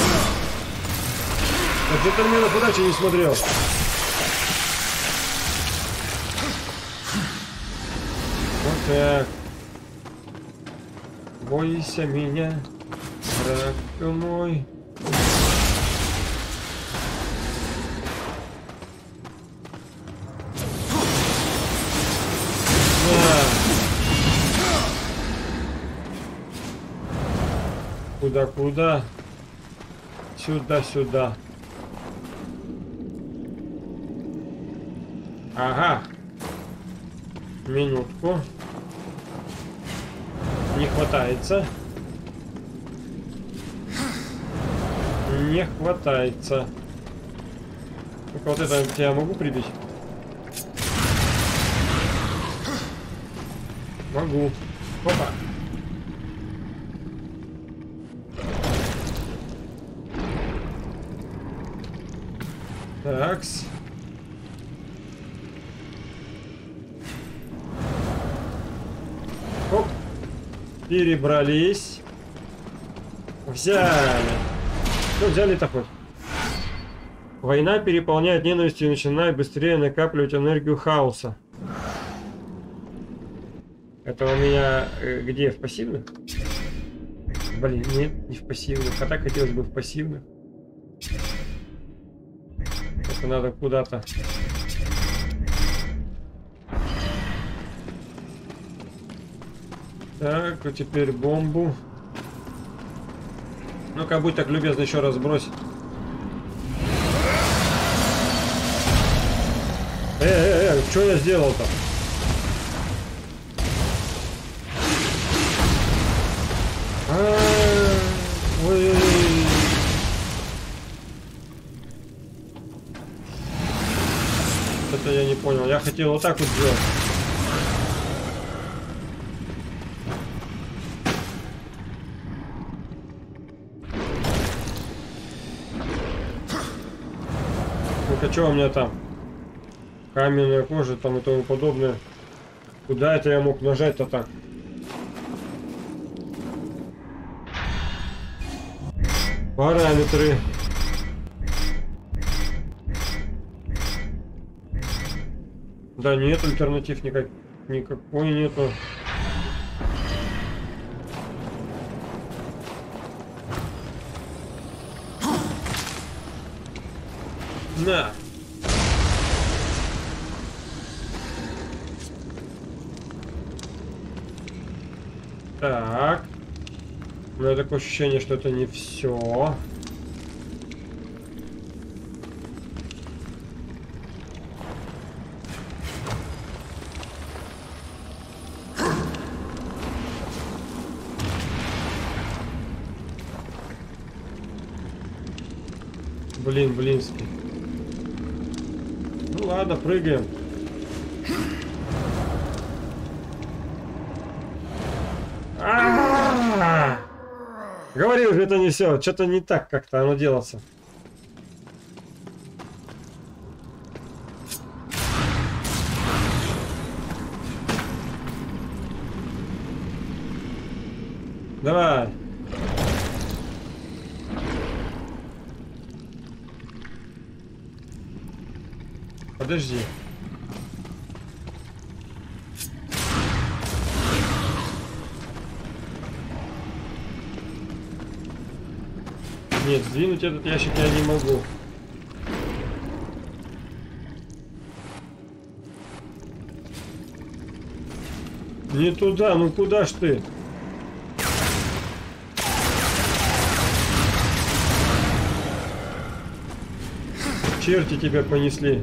Так джентльменов удачи не смотрел. Вот так. Бойся меня, враг мой. Куда? Сюда. Ага. Минутку. Не хватается. Не хватается. Только вот это я могу прибить? Могу. Опа. Такс. Оп. Перебрались. Взяли. Ну, взяли-то хоть. Война переполняет ненавистью и начинает быстрее накапливать энергию хаоса. Это у меня где? В пассивных? Блин, нет, не в пассивных. А так хотелось бы в пассивных. Это надо куда-то. Так, а теперь бомбу. Ну-ка, будь так любезно еще раз бросить. Что я сделал-то? Ой. Это я не понял. Я хотел вот так вот сделать. Ну-ка, что у меня там? Каменная кожа там и тому подобное. Куда это я мог нажать-то так? Параметры. Да нет, альтернатив никакой нету. На. Так. У меня такое ощущение, что это не все. Блинский. Ну ладно, прыгаем. Говорил же, это не все. Что-то не так как-то оно делается. Давай. Подожди. Нет, сдвинуть этот ящик я не могу. Не туда, ну куда ж ты? Черти тебя понесли.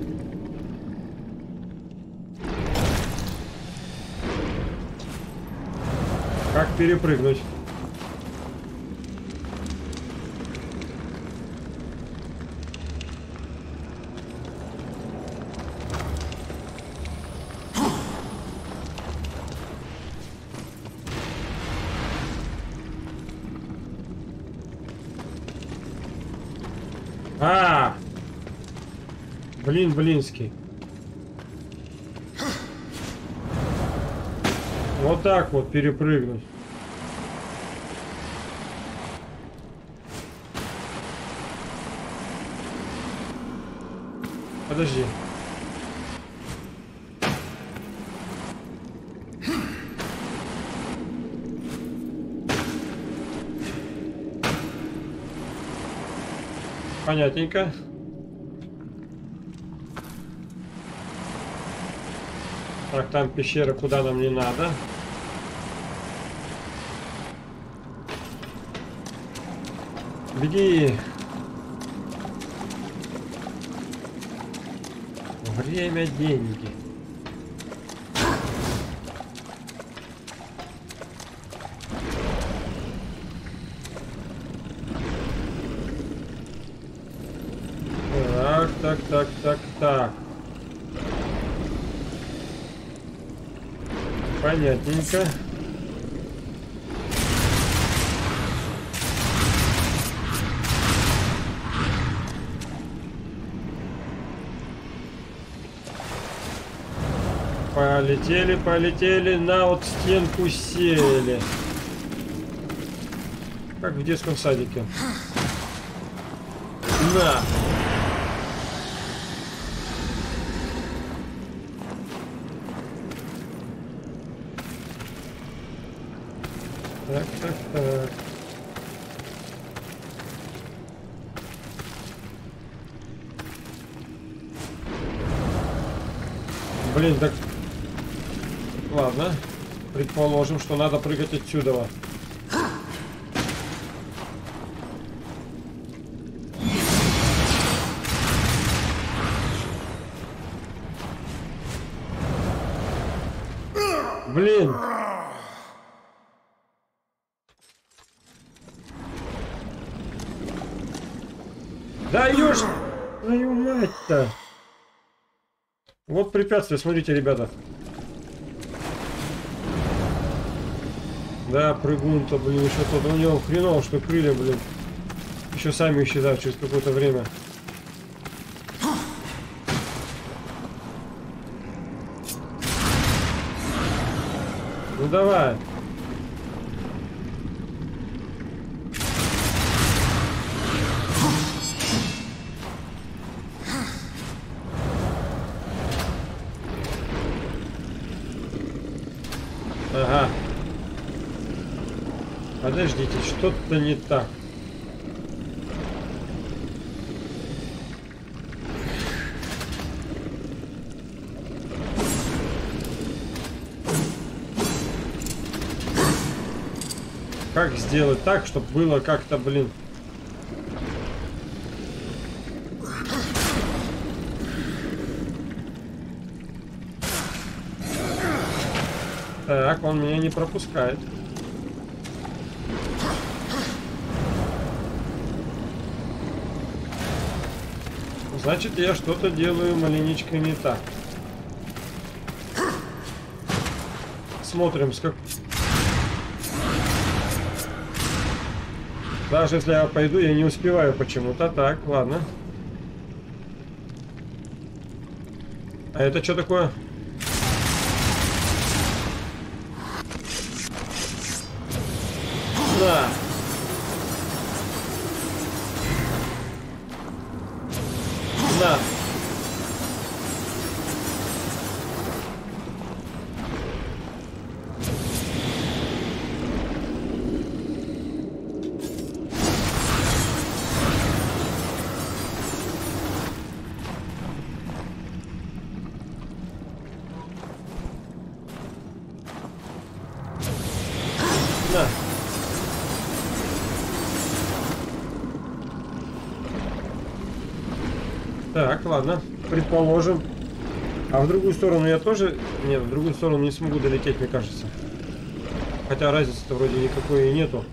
Как перепрыгнуть? А! Блин, блинский. Вот так вот перепрыгнуть. Подожди. Понятненько. Так, там пещера, куда нам не надо. Беги. Время, деньги. Так. Понятненько. Полетели, на вот стенку сели. Как в детском садике. На. Так. Блин, так... Ладно. Предположим, что надо прыгать отсюда. Блин. Даешь, твою мать-то. Вот препятствие, смотрите, ребята. Да, прыгун-то, блин, еще тот. У него хреново, что крылья, блин. Еще сами исчезают через какое-то время. Ну давай. Ага. Подождите, что-то не так. Как сделать так, чтобы было как-то, блин... Так, он меня не пропускает. Значит, я что-то делаю маленечко не так. Смотрим, с как... Даже если я пойду, я не успеваю почему-то. Так, ладно. А это что такое? Да. Да. Да. Так, ладно, предположим. А в другую сторону я тоже... Нет, в другую сторону не смогу долететь, мне кажется. Хотя разницы-то вроде никакой и нету.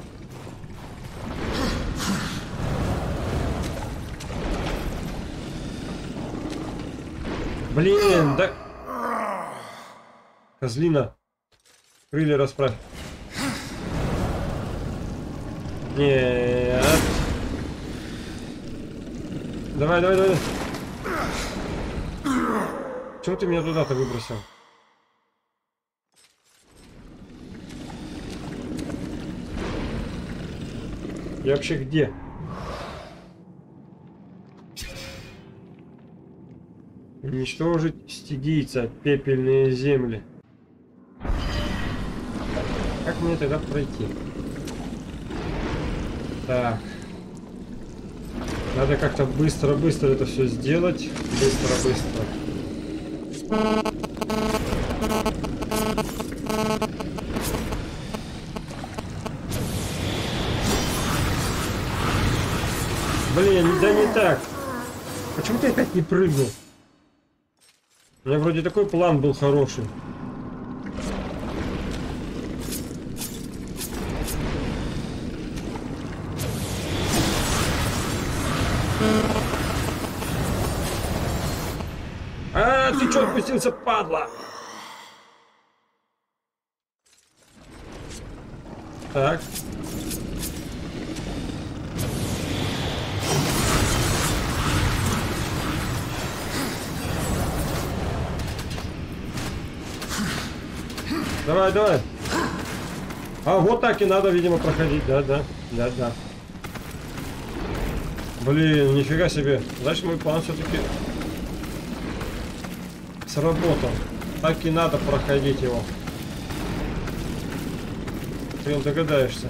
Блин, да... Козлина. Крылья расправь. Нет. Давай, давай, давай. Почему ты меня туда-то выбросил? Я вообще где? Уничтожить стигийца, пепельные земли. Как мне тогда пройти? Так. Надо как-то быстро-быстро это все сделать. Быстро-быстро. Блин, да не так. Почему ты опять не прыгнул? У меня вроде такой план был хороший. А, ты чё отпустился, падла? Так. Давай, давай. А, вот так и надо, видимо, проходить. Да, да, да, да. Блин, нифига себе. Значит, мой план все-таки сработал. Так и надо проходить его. Ты он догадаешься.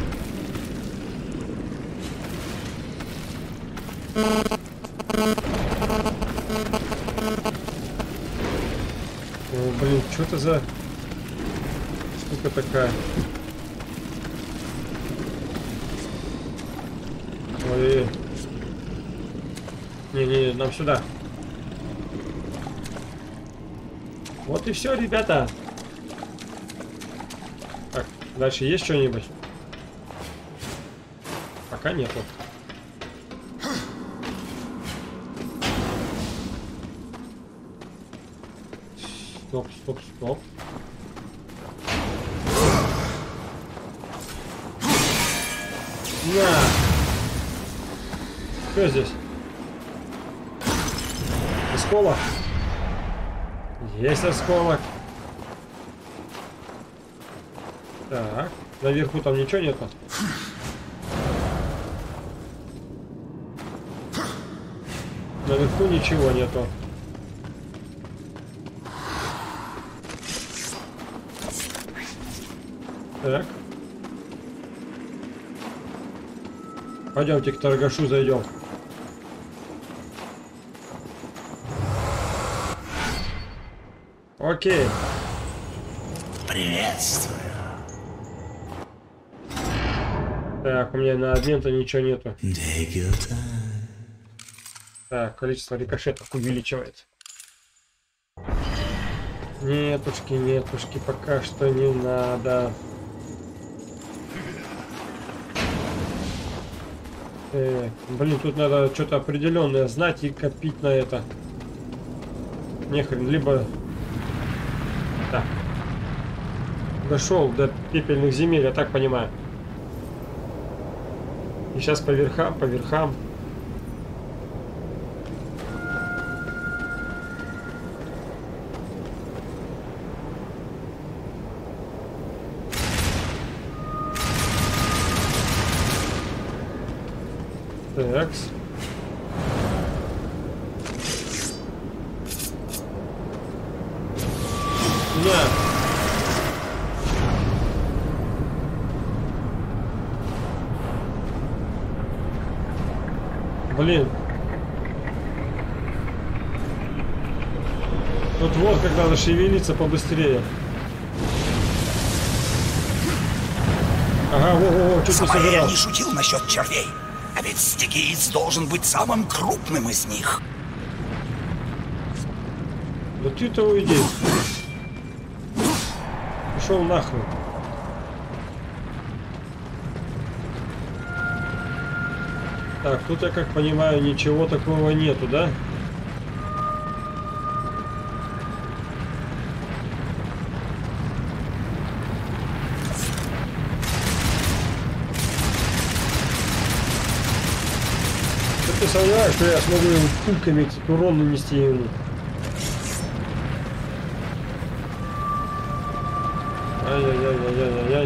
О, блин, что это за штука такая? Ой. Не-не, нам сюда. Вот и все, ребята. Так, дальше есть что-нибудь? Пока нету. Стоп, стоп, стоп. На! Что здесь? Осколок? Есть осколок. Так, наверху там ничего нету. Наверху ничего нету. Так. Пойдемте к торгашу зайдем. Окей. Приветствую. Так, у меня на обмен-то ничего нету. Так, количество рикошетов увеличивает. Нетушки, нетушки, пока что не надо. Блин, тут надо что-то определенное знать и копить на это. Нехрен, либо... Так. Дошел до пепельных земель, я так понимаю. И сейчас по верхам, по верхам. Такс. На. Блин. Вот как надо шевелиться побыстрее. Ага, во-во-во, чуть не Самаэль собирал. не шутил насчет червей. А ведь стигиец должен быть самым крупным из них. Да ты-то уйди. Пошел нахуй. Так, тут, я как понимаю, ничего такого нету, да? Ты сомневаешься, что я смогу ему пульками этот урон нанести ему? Ай-яй-яй-яй-яй-яй.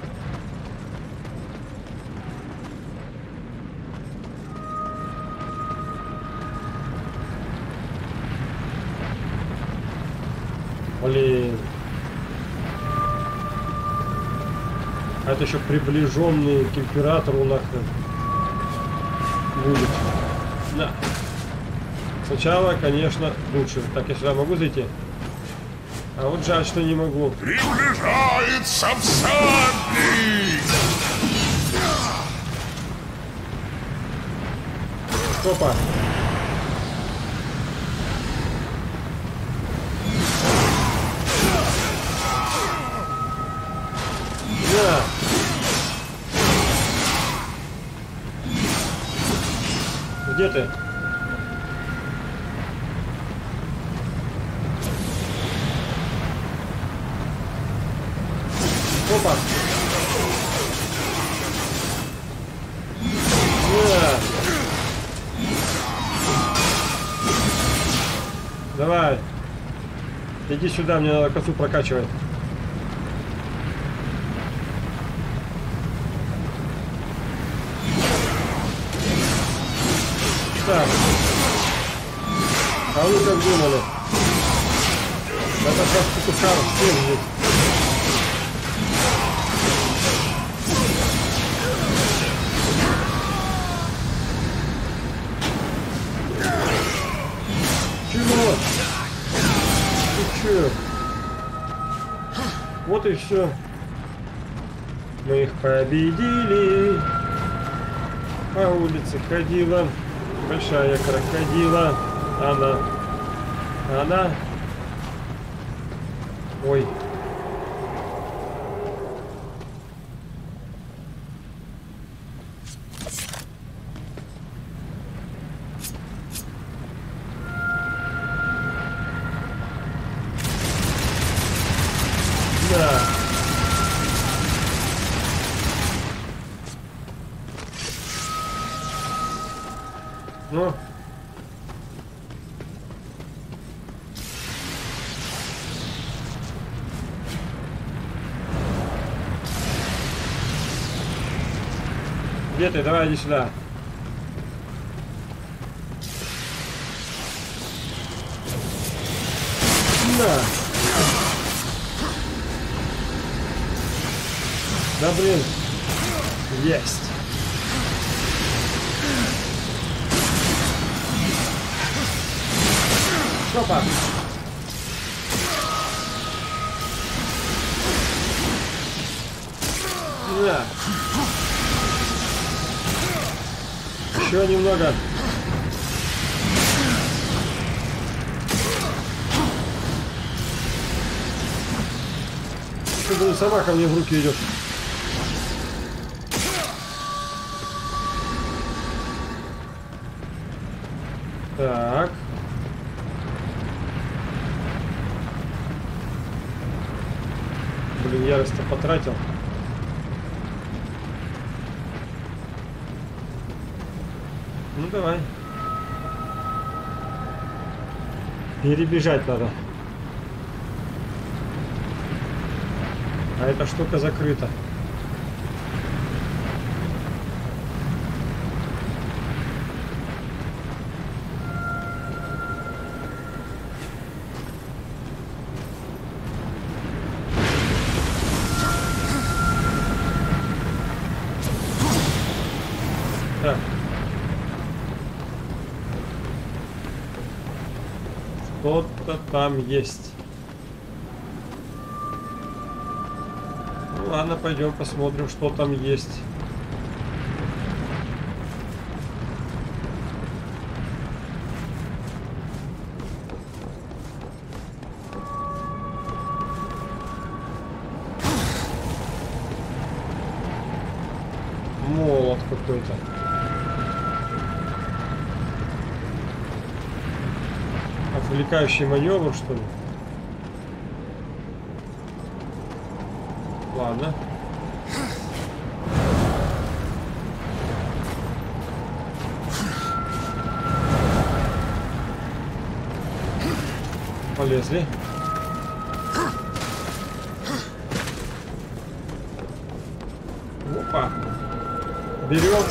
Блин. А это еще приближенный к императору нахрен будет. Да. Сначала, конечно, лучше. Так, я сюда могу зайти? А вот жаль, что не могу. Приближается всадник! Опа. Да. Где ты? Опа. Да. Давай. Иди сюда, мне надо косу прокачивать. Так. А вы как думали? Это как петушар всем здесь. Чего? Ты чё? Вот и все. Мы их победили. По улице ходила большая крокодила. Она. Ой. Да. Ну. Где ты? Давай иди сюда. Да. Да блин. Есть. Опа. Да. Еще немного. Блин, сама ко мне в руки идет. Так. Блин, ярость-то потратил. давай. Перебежать надо. А эта штука закрыта. Так. Что-то там есть. Ну ладно, пойдем посмотрим, что там есть. Молот какой-то. Отвлекающий маневр, что ли? Ладно. Полезли. Опа. Берем.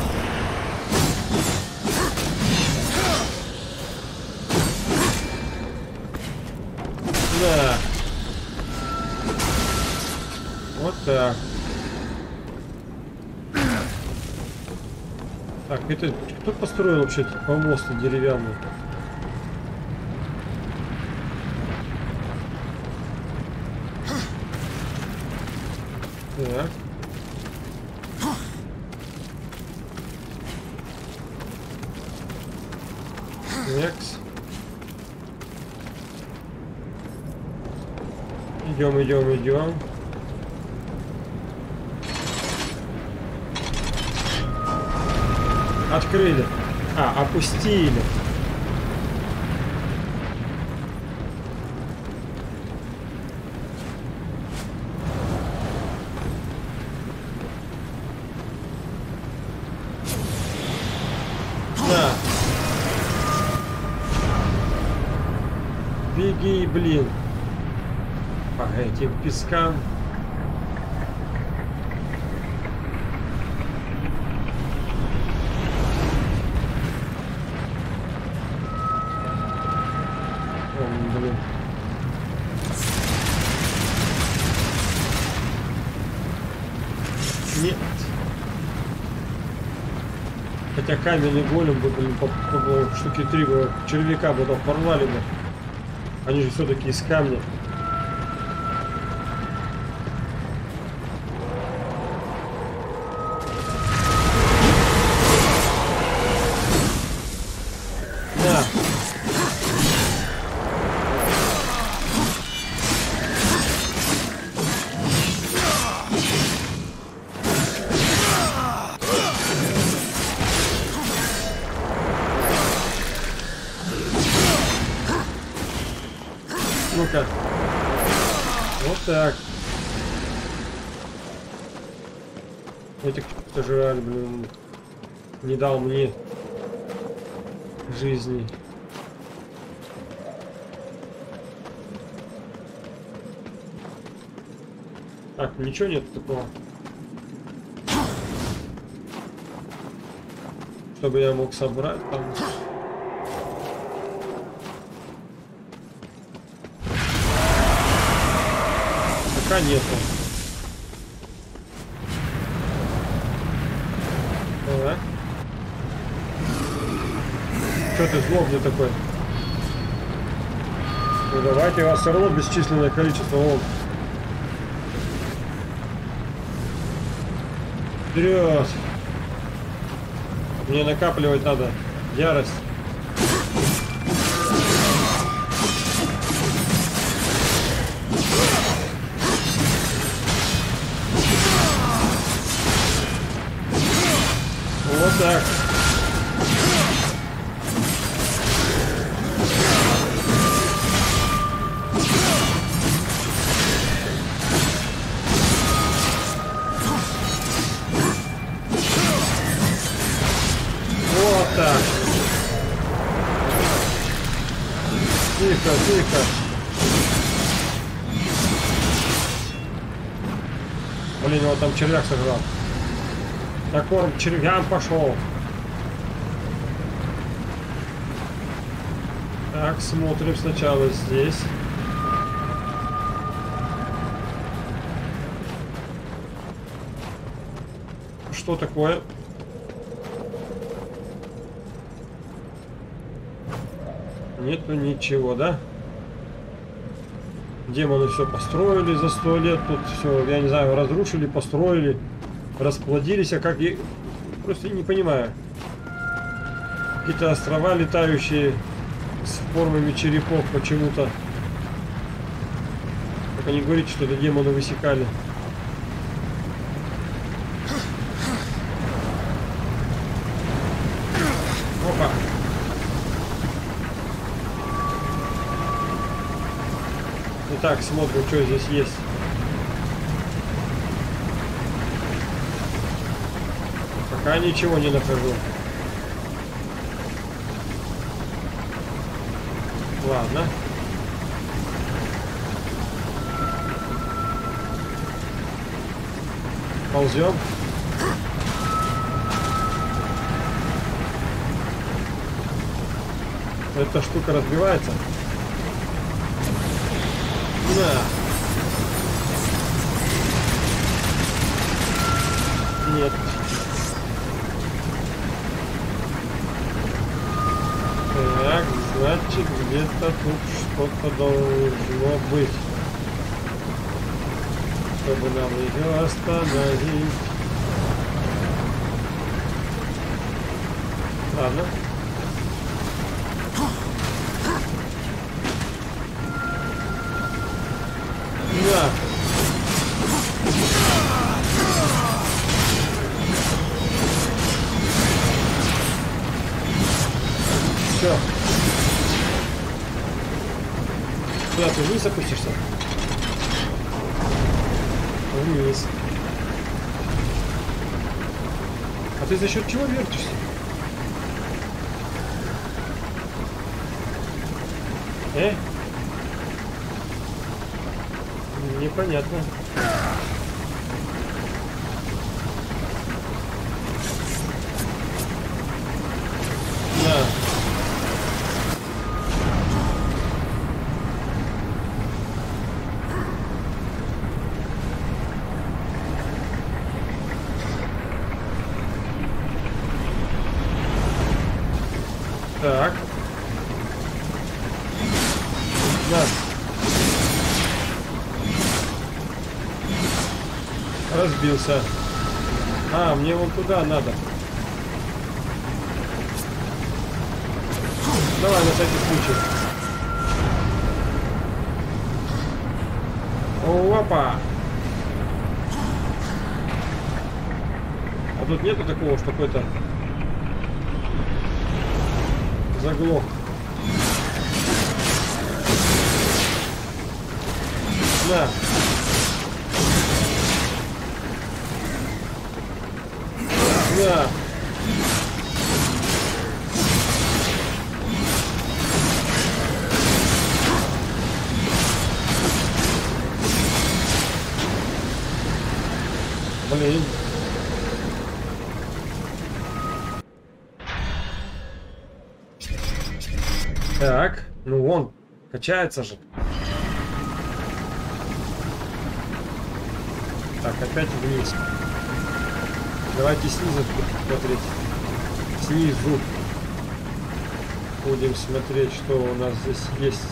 Да. Вот так. Так, это кто построил вообще этот помост деревянный? Так. Некс. Идем. Открыли. А, опустили. Да. Беги, блин. По этим пескам. Блин. Нет. Хотя каменный голем бы, блин, по штуки 3 бы червяка бы там порвали бы. Они же все-таки из камня. Да. Ну-ка. Вот так. Этих сожрали, блин. Не дал мне жизни. Так, ничего нет такого. Чтобы я мог собрать там. Пока нету. Так. Что ты злобный такой? Ну давайте, вас все равно бесчисленное количество. Вон. Вперед! Мне накапливать надо ярость. Вот так. Вот так. Тихо, тихо. Блин, его там червяк сожрал. На корм червям пошел. Так, смотрим сначала здесь. Что такое? Нету ничего, да? Демоны все построили за 100 лет. Тут все, я не знаю, разрушили, построили, расплодились. А как я просто не понимаю. Какие-то острова летающие с формами черепов почему-то. Только не говорите, что это демоны высекали. Опа. Итак, смотрим, что здесь есть. Пока ничего не нахожу. Ладно. Ползем. Эта штука разбивается. Да. Нет. Так, значит, где-то тут что-то должно быть, чтобы нам ее остановить. Ладно. Да. Все. Куда ты вниз опустишься? Вниз. А ты за счет чего вертишься? Непонятно. Да. Так. Да. Разбился. А, мне вон туда надо. Давай на всякий случай. Опа! А тут нету такого, что какой-то заглох. Да. Да. Блин. Так, ну вон, качается же. Так, опять вниз. Давайте снизу смотреть. Снизу. Будем смотреть, что у нас здесь есть.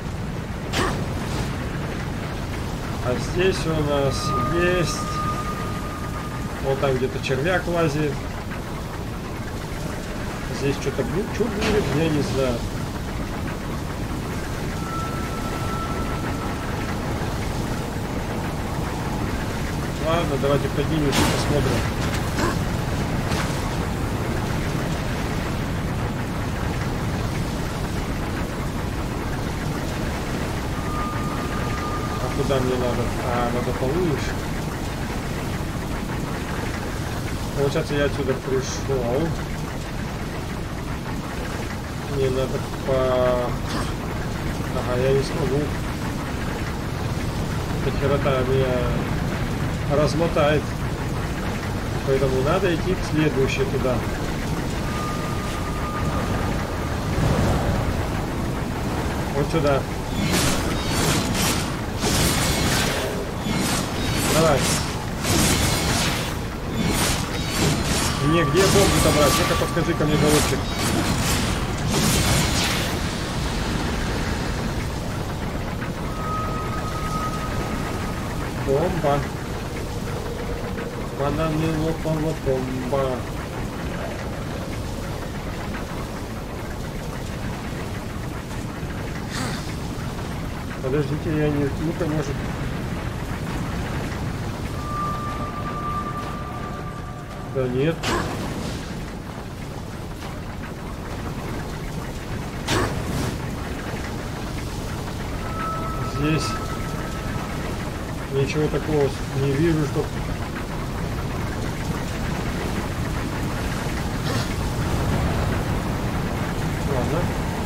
А здесь у нас есть... Вот там где-то червяк лазит. Здесь что-то будет, я не знаю. Ладно, давайте поднимемся, посмотрим. А куда мне надо? А, надо повыше. Получается, я отсюда пришел. Мне надо по... Ага, я не смогу. Эта херота меня размотает. Поэтому надо идти к следующей туда. Вот сюда. Давай. Мне где бомбу-то брать? Ну-ка подскажи-ка мне, голубчик. Бомба. Бананы лопала бомба. Подождите, я не... Ну-ка, может... Да нет. Здесь ничего такого не вижу, что... Ладно.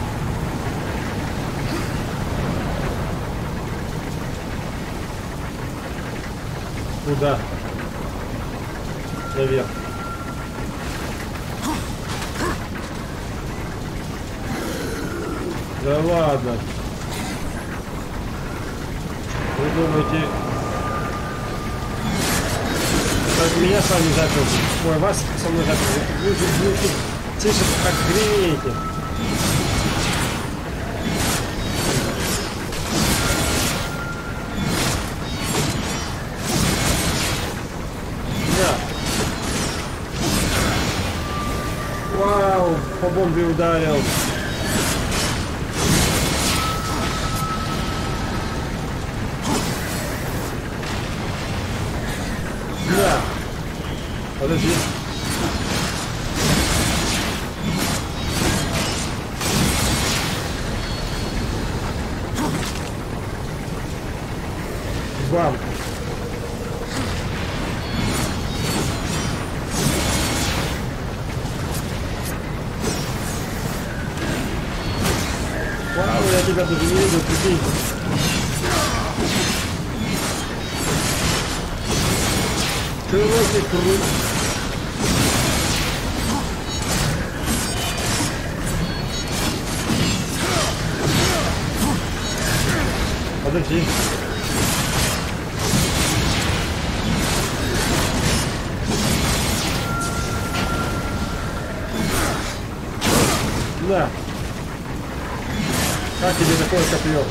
Куда? Наверх. Да ладно. Вы думаете... Так, меня с вами запер. Ой, вас со мной запер. Вы тише как греете. Вау, по бомбе ударил. Да. Подожди. Бам. Вау, я тебя даже не видел, прикинь. Широкий круг. Подожди. Да. Как тебе такое копье?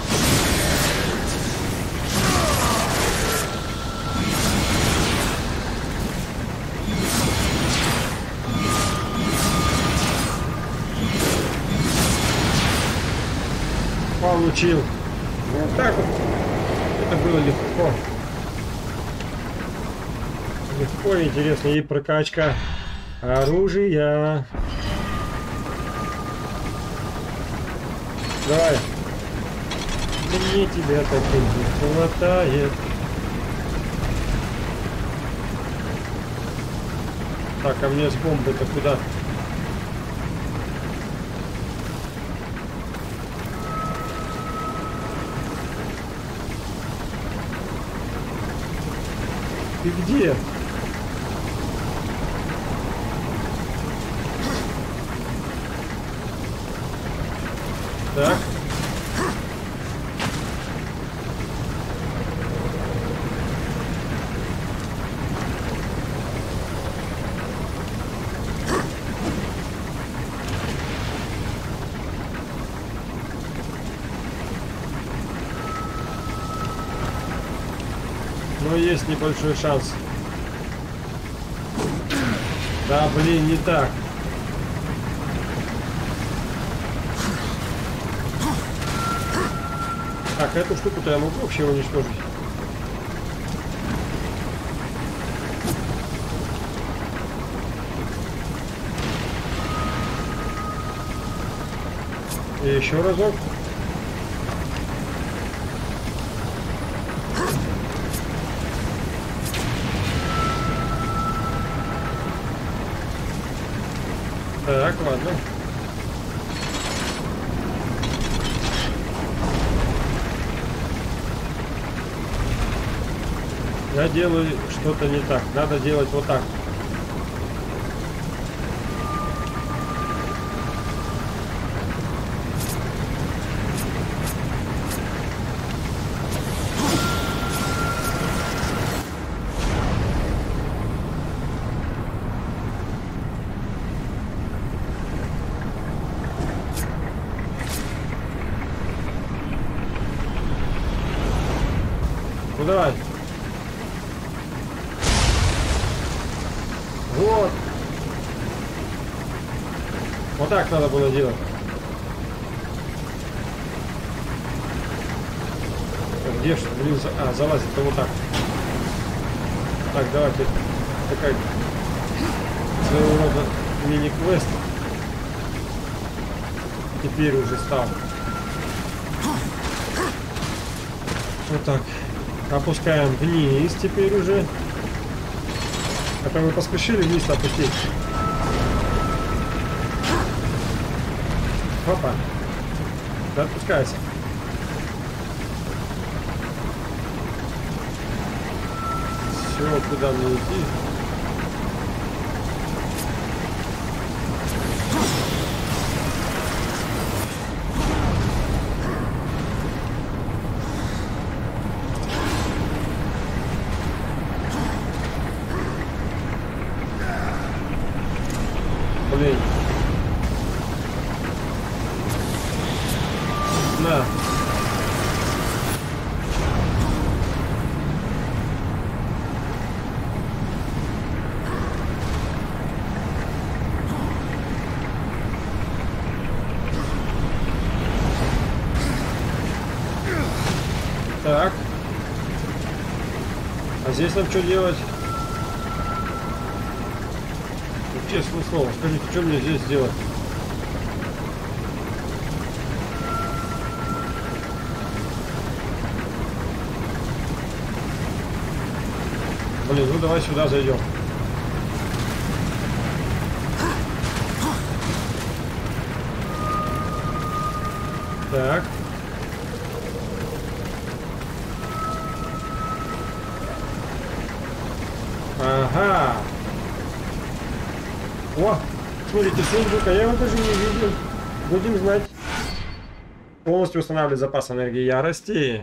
Получил. Вот так вот. Это было легко. Легко и интересно. И прокачка оружия. Давай. Мне тебя так не хватает. Так, а мне с бомбой-то куда? Ты где? Так. Но есть небольшой шанс. Да, блин, не так. Так, эту штуку-то я могу вообще уничтожить. И еще разок. Так, ладно. Я делаю что-то не так. Надо делать вот так. Ну давай. Вот. Вот так надо было делать. Где ж, блин, залазит-то вот так. Так, давайте. Такая своего рода мини-квест. Теперь уже стал. Вот так. Опускаем вниз теперь уже. Это мы поспешили вниз опустить. Опа. Да, отпускается. Все, куда мне идти? Блин. На. Так. А здесь нам что делать? Честное слово, скажите, что мне здесь делать? Блин, ну давай сюда зайдем. Так. Ага. О, смотрите, сундук, а я его даже не видел. Будем знать. Полностью устанавливать запас энергии ярости.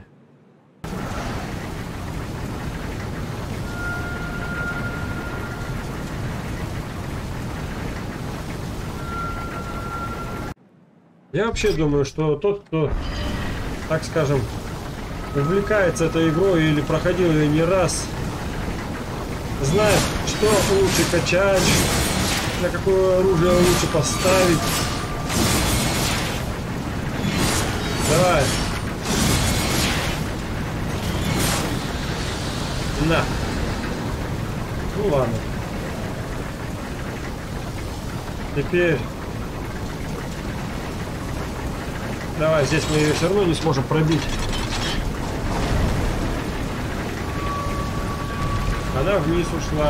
Я вообще думаю, что тот, кто, так скажем, увлекается этой игрой или проходил ее не раз, знает, что лучше качать, на какое оружие лучше поставить. Давай. На. Ну ладно. Теперь. Давай, здесь мы ее все равно не сможем пробить. Она вниз ушла.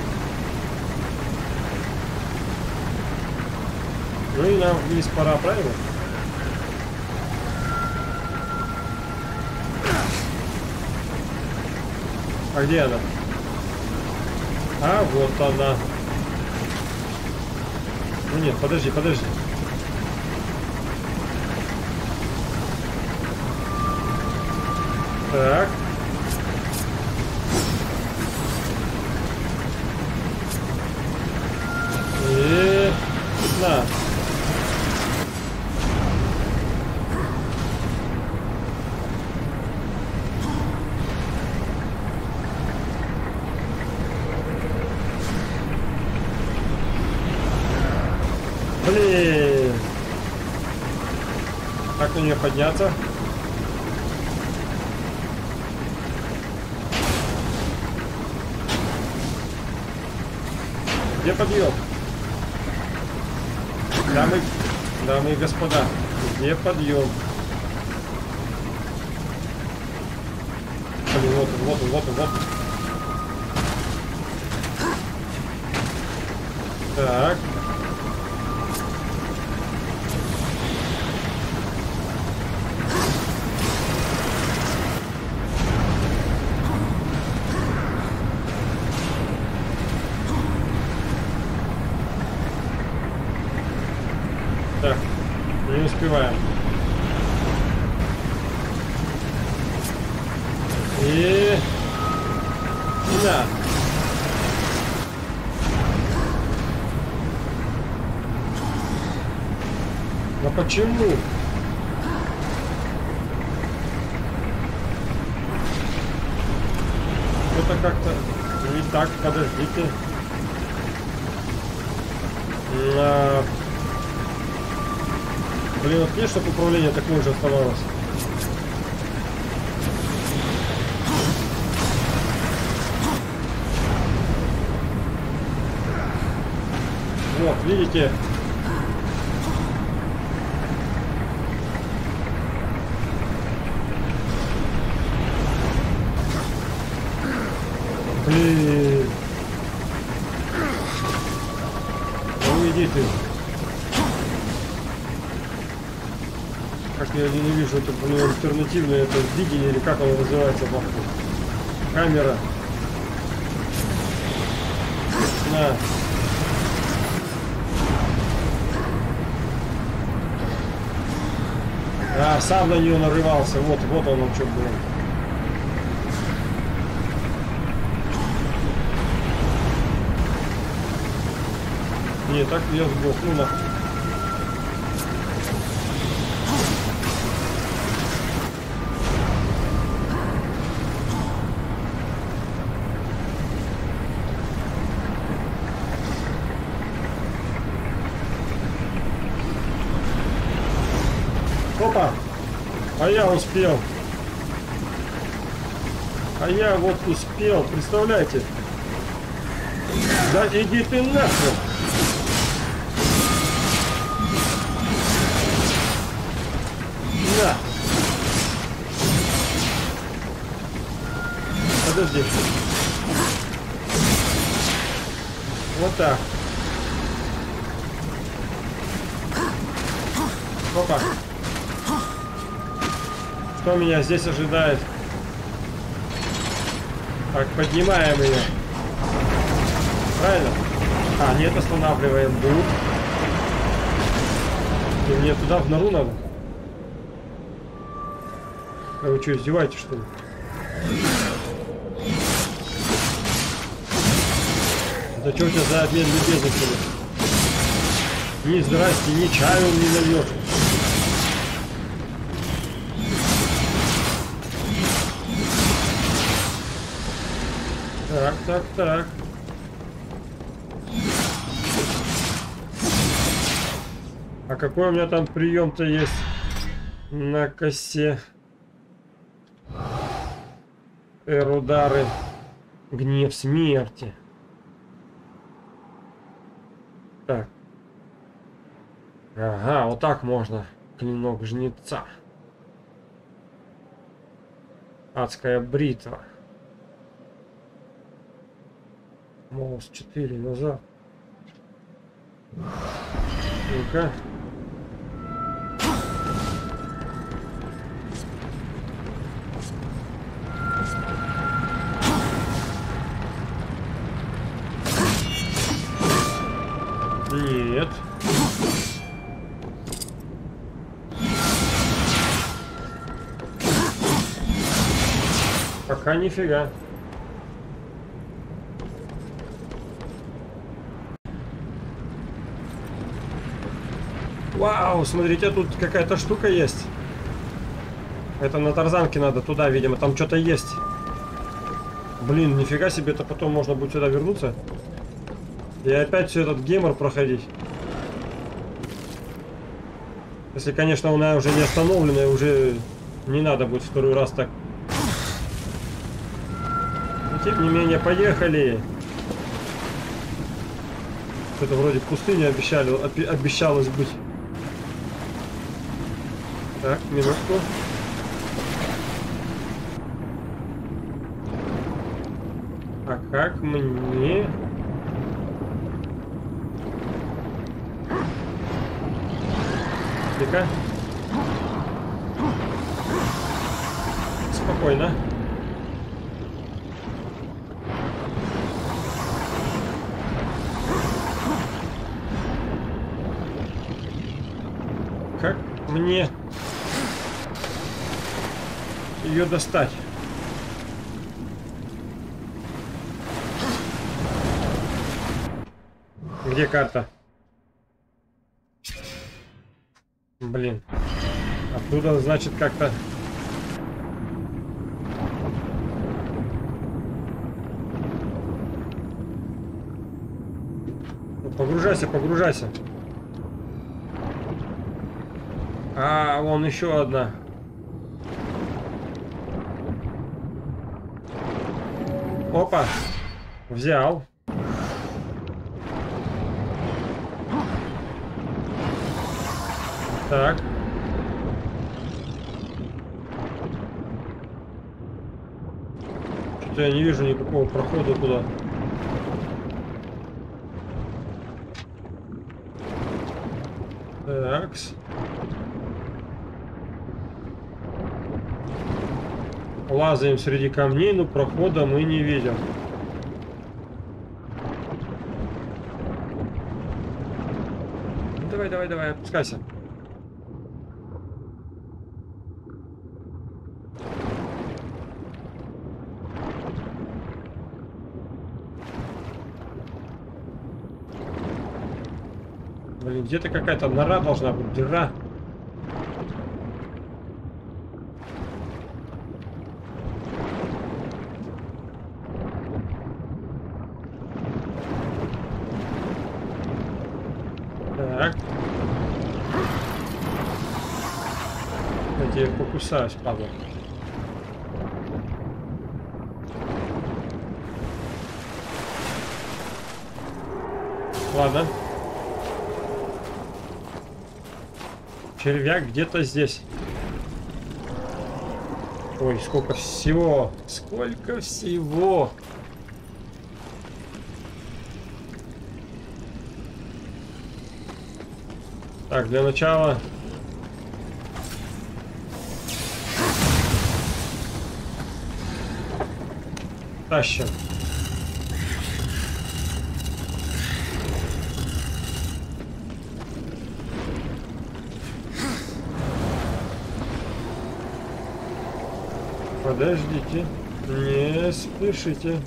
Ну и нам вниз пора, правильно? А где она? А, вот она. Ну нет, подожди, подожди. Так. И... на. Блин. Как на нее подняться? Где подъем? Дамы и господа, где подъем? Блин, вот он, вот он, вот он, вот он. Так. И... Да. А почему? Это как-то не так, подождите. Блин, вот нет, чтобы управление такое же оставалось. Вот, видите? Блин. Ну иди ты. Как я не вижу, это, блин, альтернативное это видение, или как оно называется, баху. Камера. На. А, сам на нее нарывался. Вот он что было. Не, так я сдох. Ну нахуй. Опа! А я успел. А я вот успел, представляете? Да иди ты нахуй! На! Подожди. Вот так. Опа! Что меня здесь ожидает? Так, поднимаем ее. Правильно? А, нет, останавливаем. Буд. И мне туда в нору надо? А вы что, издеваетесь, что ли? Да что у тебя за обмен любезностями? Ни здрасте, ни чаю не нальешь. Так. А какой у меня там прием-то есть на косе? Эрудары. Гнев смерти. Так. Ага, вот так можно. Клинок жнеца. Адская бритва. Маус 4 назад. Ну-ка. Нет. Пока нифига. Вау, смотрите, тут какая-то штука есть. Это на тарзанке надо туда, видимо, там что-то есть. Блин, нифига себе, это потом можно будет сюда вернуться. И опять все этот гемор проходить. Если, конечно, она уже не остановленная, уже не надо будет второй раз так. Но, тем не менее, поехали. Это вроде пустыня обещалось быть. Так, минутку. А как мне... Тихо. Спокойно. Как мне ее достать? Где карта? Блин. Оттуда, значит, как-то... Ну, погружайся, погружайся. А, вон еще одна. Опа. Взял. Так. Что-то я не вижу никакого прохода туда. Такс. Лазаем среди камней, но прохода мы не видим. Давай, давай, давай, опускайся. Блин, где-то какая-то нора должна быть, дыра. Так. Я тебе покусаюсь, падла. Ладно. Червяк где-то здесь. Ой, сколько всего. Сколько всего. Так, для начала... Тащим. Подождите, не спешите.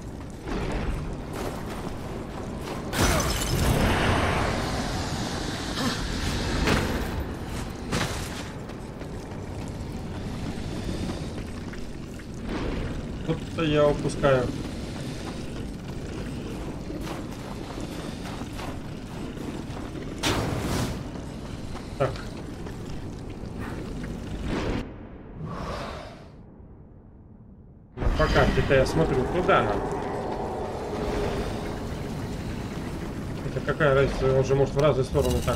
Вот-то я упускаю. Так. По карте-то я смотрю, куда нам. Это какая разница, он же может в разные стороны так.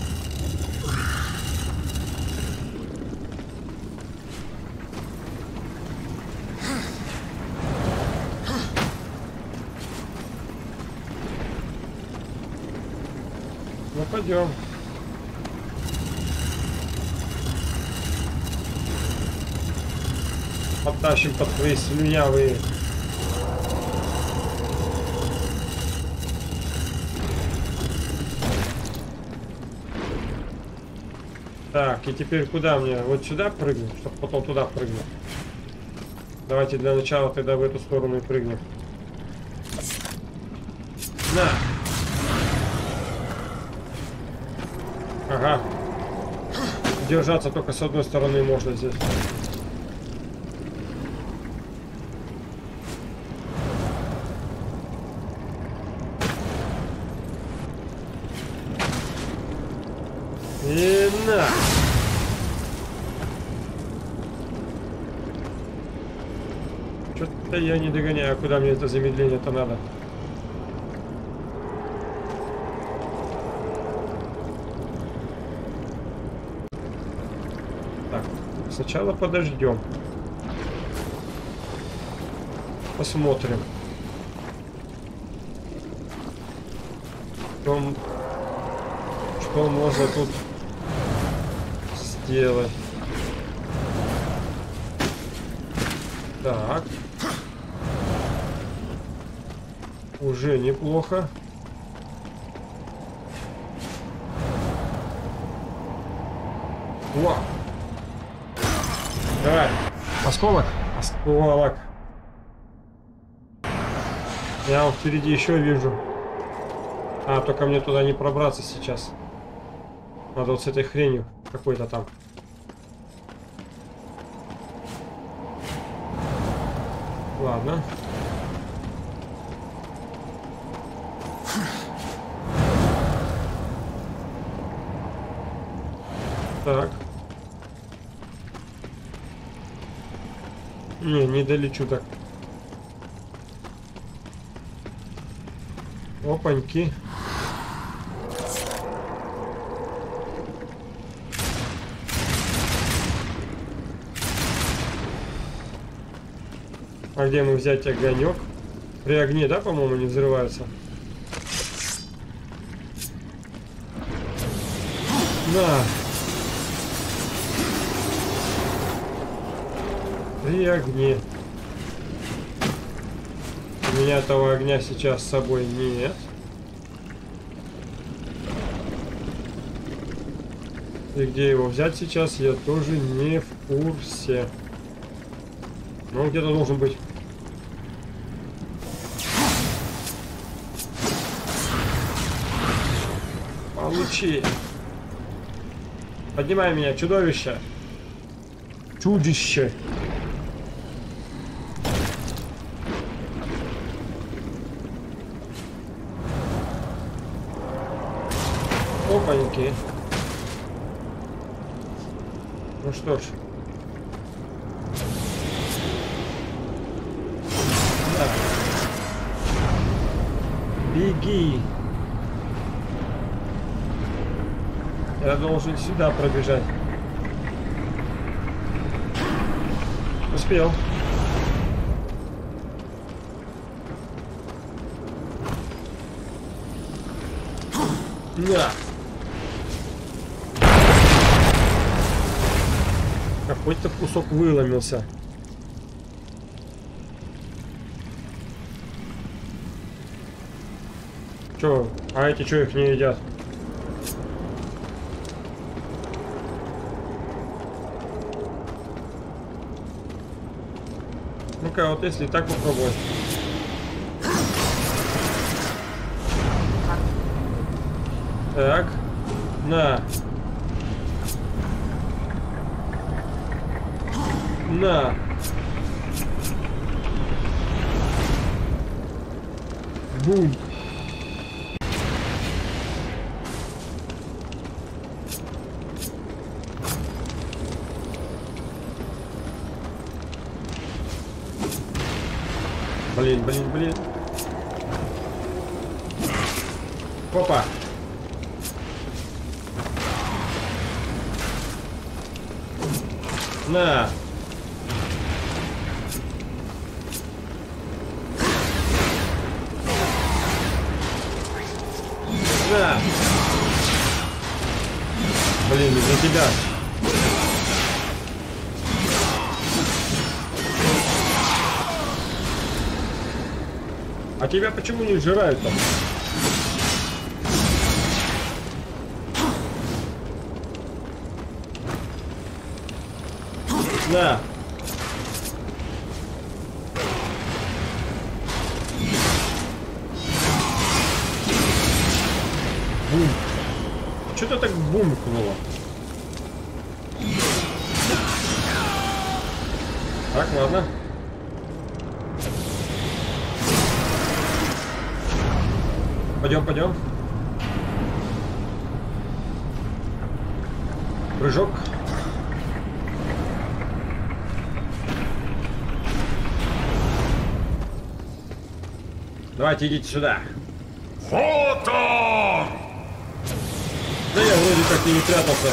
Ну пойдем. Подтащим под твои слюнявые. Так, и теперь куда мне? Вот сюда прыгнуть, чтобы потом туда прыгнуть. Давайте для начала тогда в эту сторону и прыгнем. На! Ага. Держаться только с одной стороны можно здесь. И на! Что-то я не догоняю, куда мне это замедление-то надо. Так, сначала подождем. Посмотрим. Что можно тут сделать. Так. Уже неплохо. Вау. Давай. Осколок. Осколок. Я вот впереди еще вижу. А, только мне туда не пробраться сейчас. Надо вот с этой хренью какой-то там. Ладно. Так. Не долечу так. Опаньки. А где мы взять огонек? При огне, да, по-моему, не взрывается? На. При огне. У меня этого огня сейчас с собой нет. И где его взять сейчас, я тоже не в курсе. Но он где-то должен быть. Получи. Поднимай меня, чудовище. Чудище. Опаньки. Ну что ж. Да. Беги. Я должен сюда пробежать. Успел. На. Какой-то кусок выломился. Чё? А эти чё их не едят? Ну-ка, вот если так попробовать. Так. На. На. Бум. Блин. Опа. На. На. Блин, из-за тебя. А тебя почему не сжирают там? На. Бум. Что-то так бумкнуло. Так, ладно. Пойдем. Прыжок. Давайте идите сюда. Вот он! Да я вроде как и не прятался.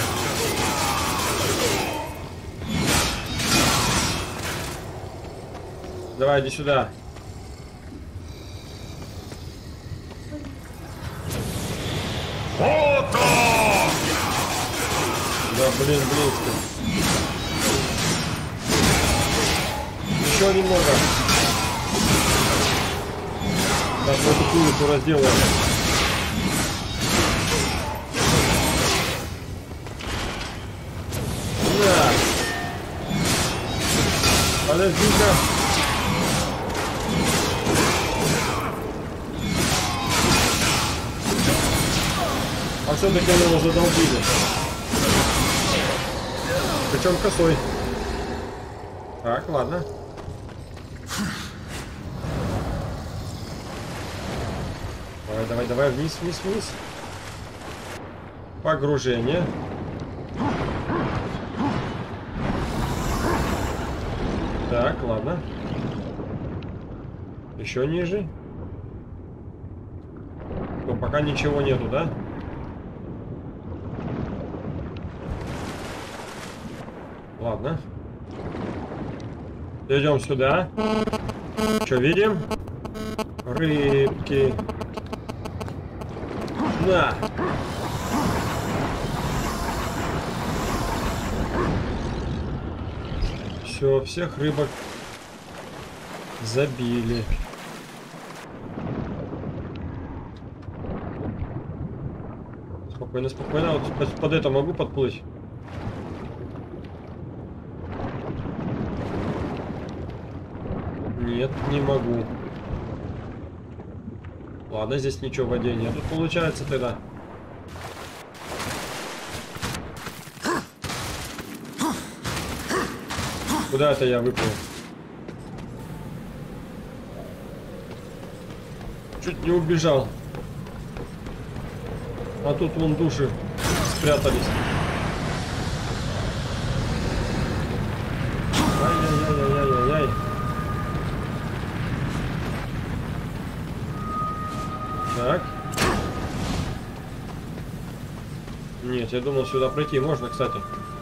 Давай, иди сюда. Вот он! Да, блин, близко. Еще немного. Так, мы эту кулицу разделаем. Да. Подожди-ка. А все-таки мы его задолбили. Причем косой. Так, ладно. Давай, давай, давай, вниз, вниз, вниз. Погружение. Так, ладно. Еще ниже. Но пока ничего нету, да? Ладно. Идем сюда. Что видим? Рыбки. На. Все, всех рыбок забили. Спокойно, спокойно. Вот под это могу подплыть? Нет, не могу. Ладно, здесь ничего в воде нет. Тут получается тогда. Куда это я выплыл? Чуть не убежал. А тут вон души спрятались. Ай-яй-яй-яй-яй-яй. Так. Нет, я думал, сюда пройти можно, кстати.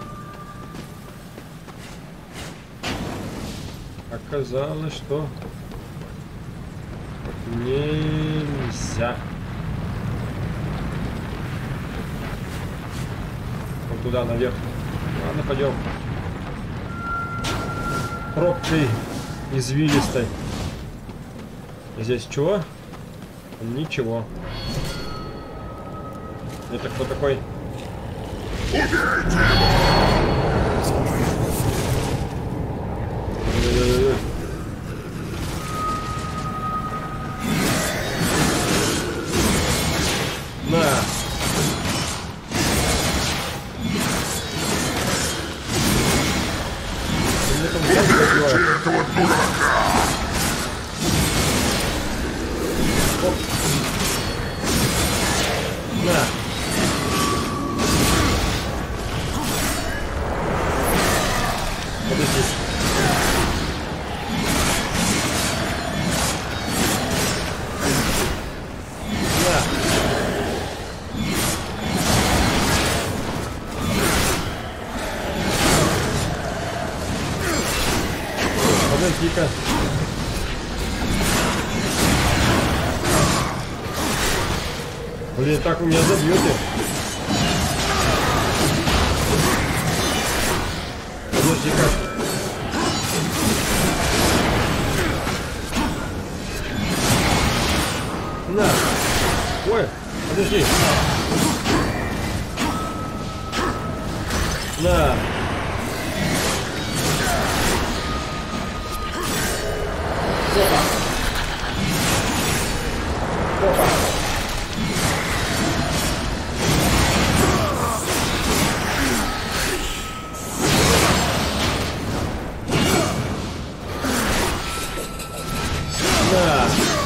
Оказалось, что нельзя. Вот туда, наверх. Ладно, пойдем. Пробкой извилистой. Здесь чего? Ничего. Это кто такой? На. Этого дурака! Оп. На. Подожди. На. Подожди-ка. Блин, так вы меня забьете. Подожди-ка. На. Ой, подожди. На. Опа. Опа. Да.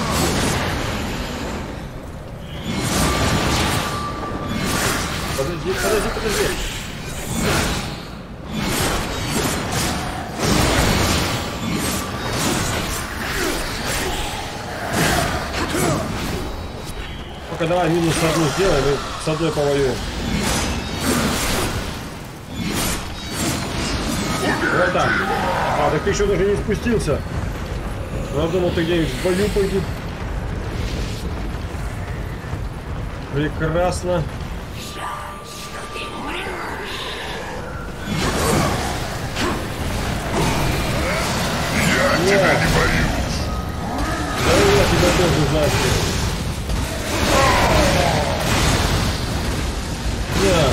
Подожди, подожди, подожди. Ну-ка, давай минус одну сделаем и с одной повоюем. Вот так. А, так ты еще даже не спустился. Я думал, ты где-нибудь в бою пойдет. Прекрасно. Я тебя не боюсь. Да я тебя тоже знаю. Да.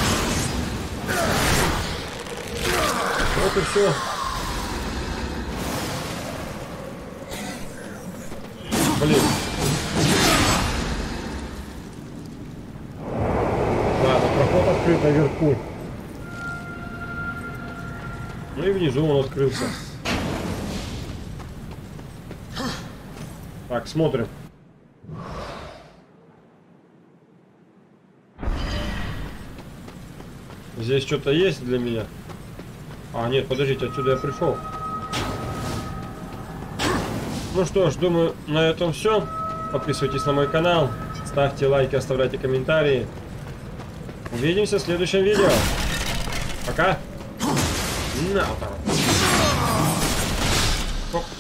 Вот и все. открыт наверху. Ну и внизу он открылся. Так, смотрим. Здесь что-то есть для меня? А, нет, подождите, отсюда я пришел. Ну что ж, думаю, на этом все. Подписывайтесь на мой канал, ставьте лайки, оставляйте комментарии. Увидимся в следующем видео. Пока. На,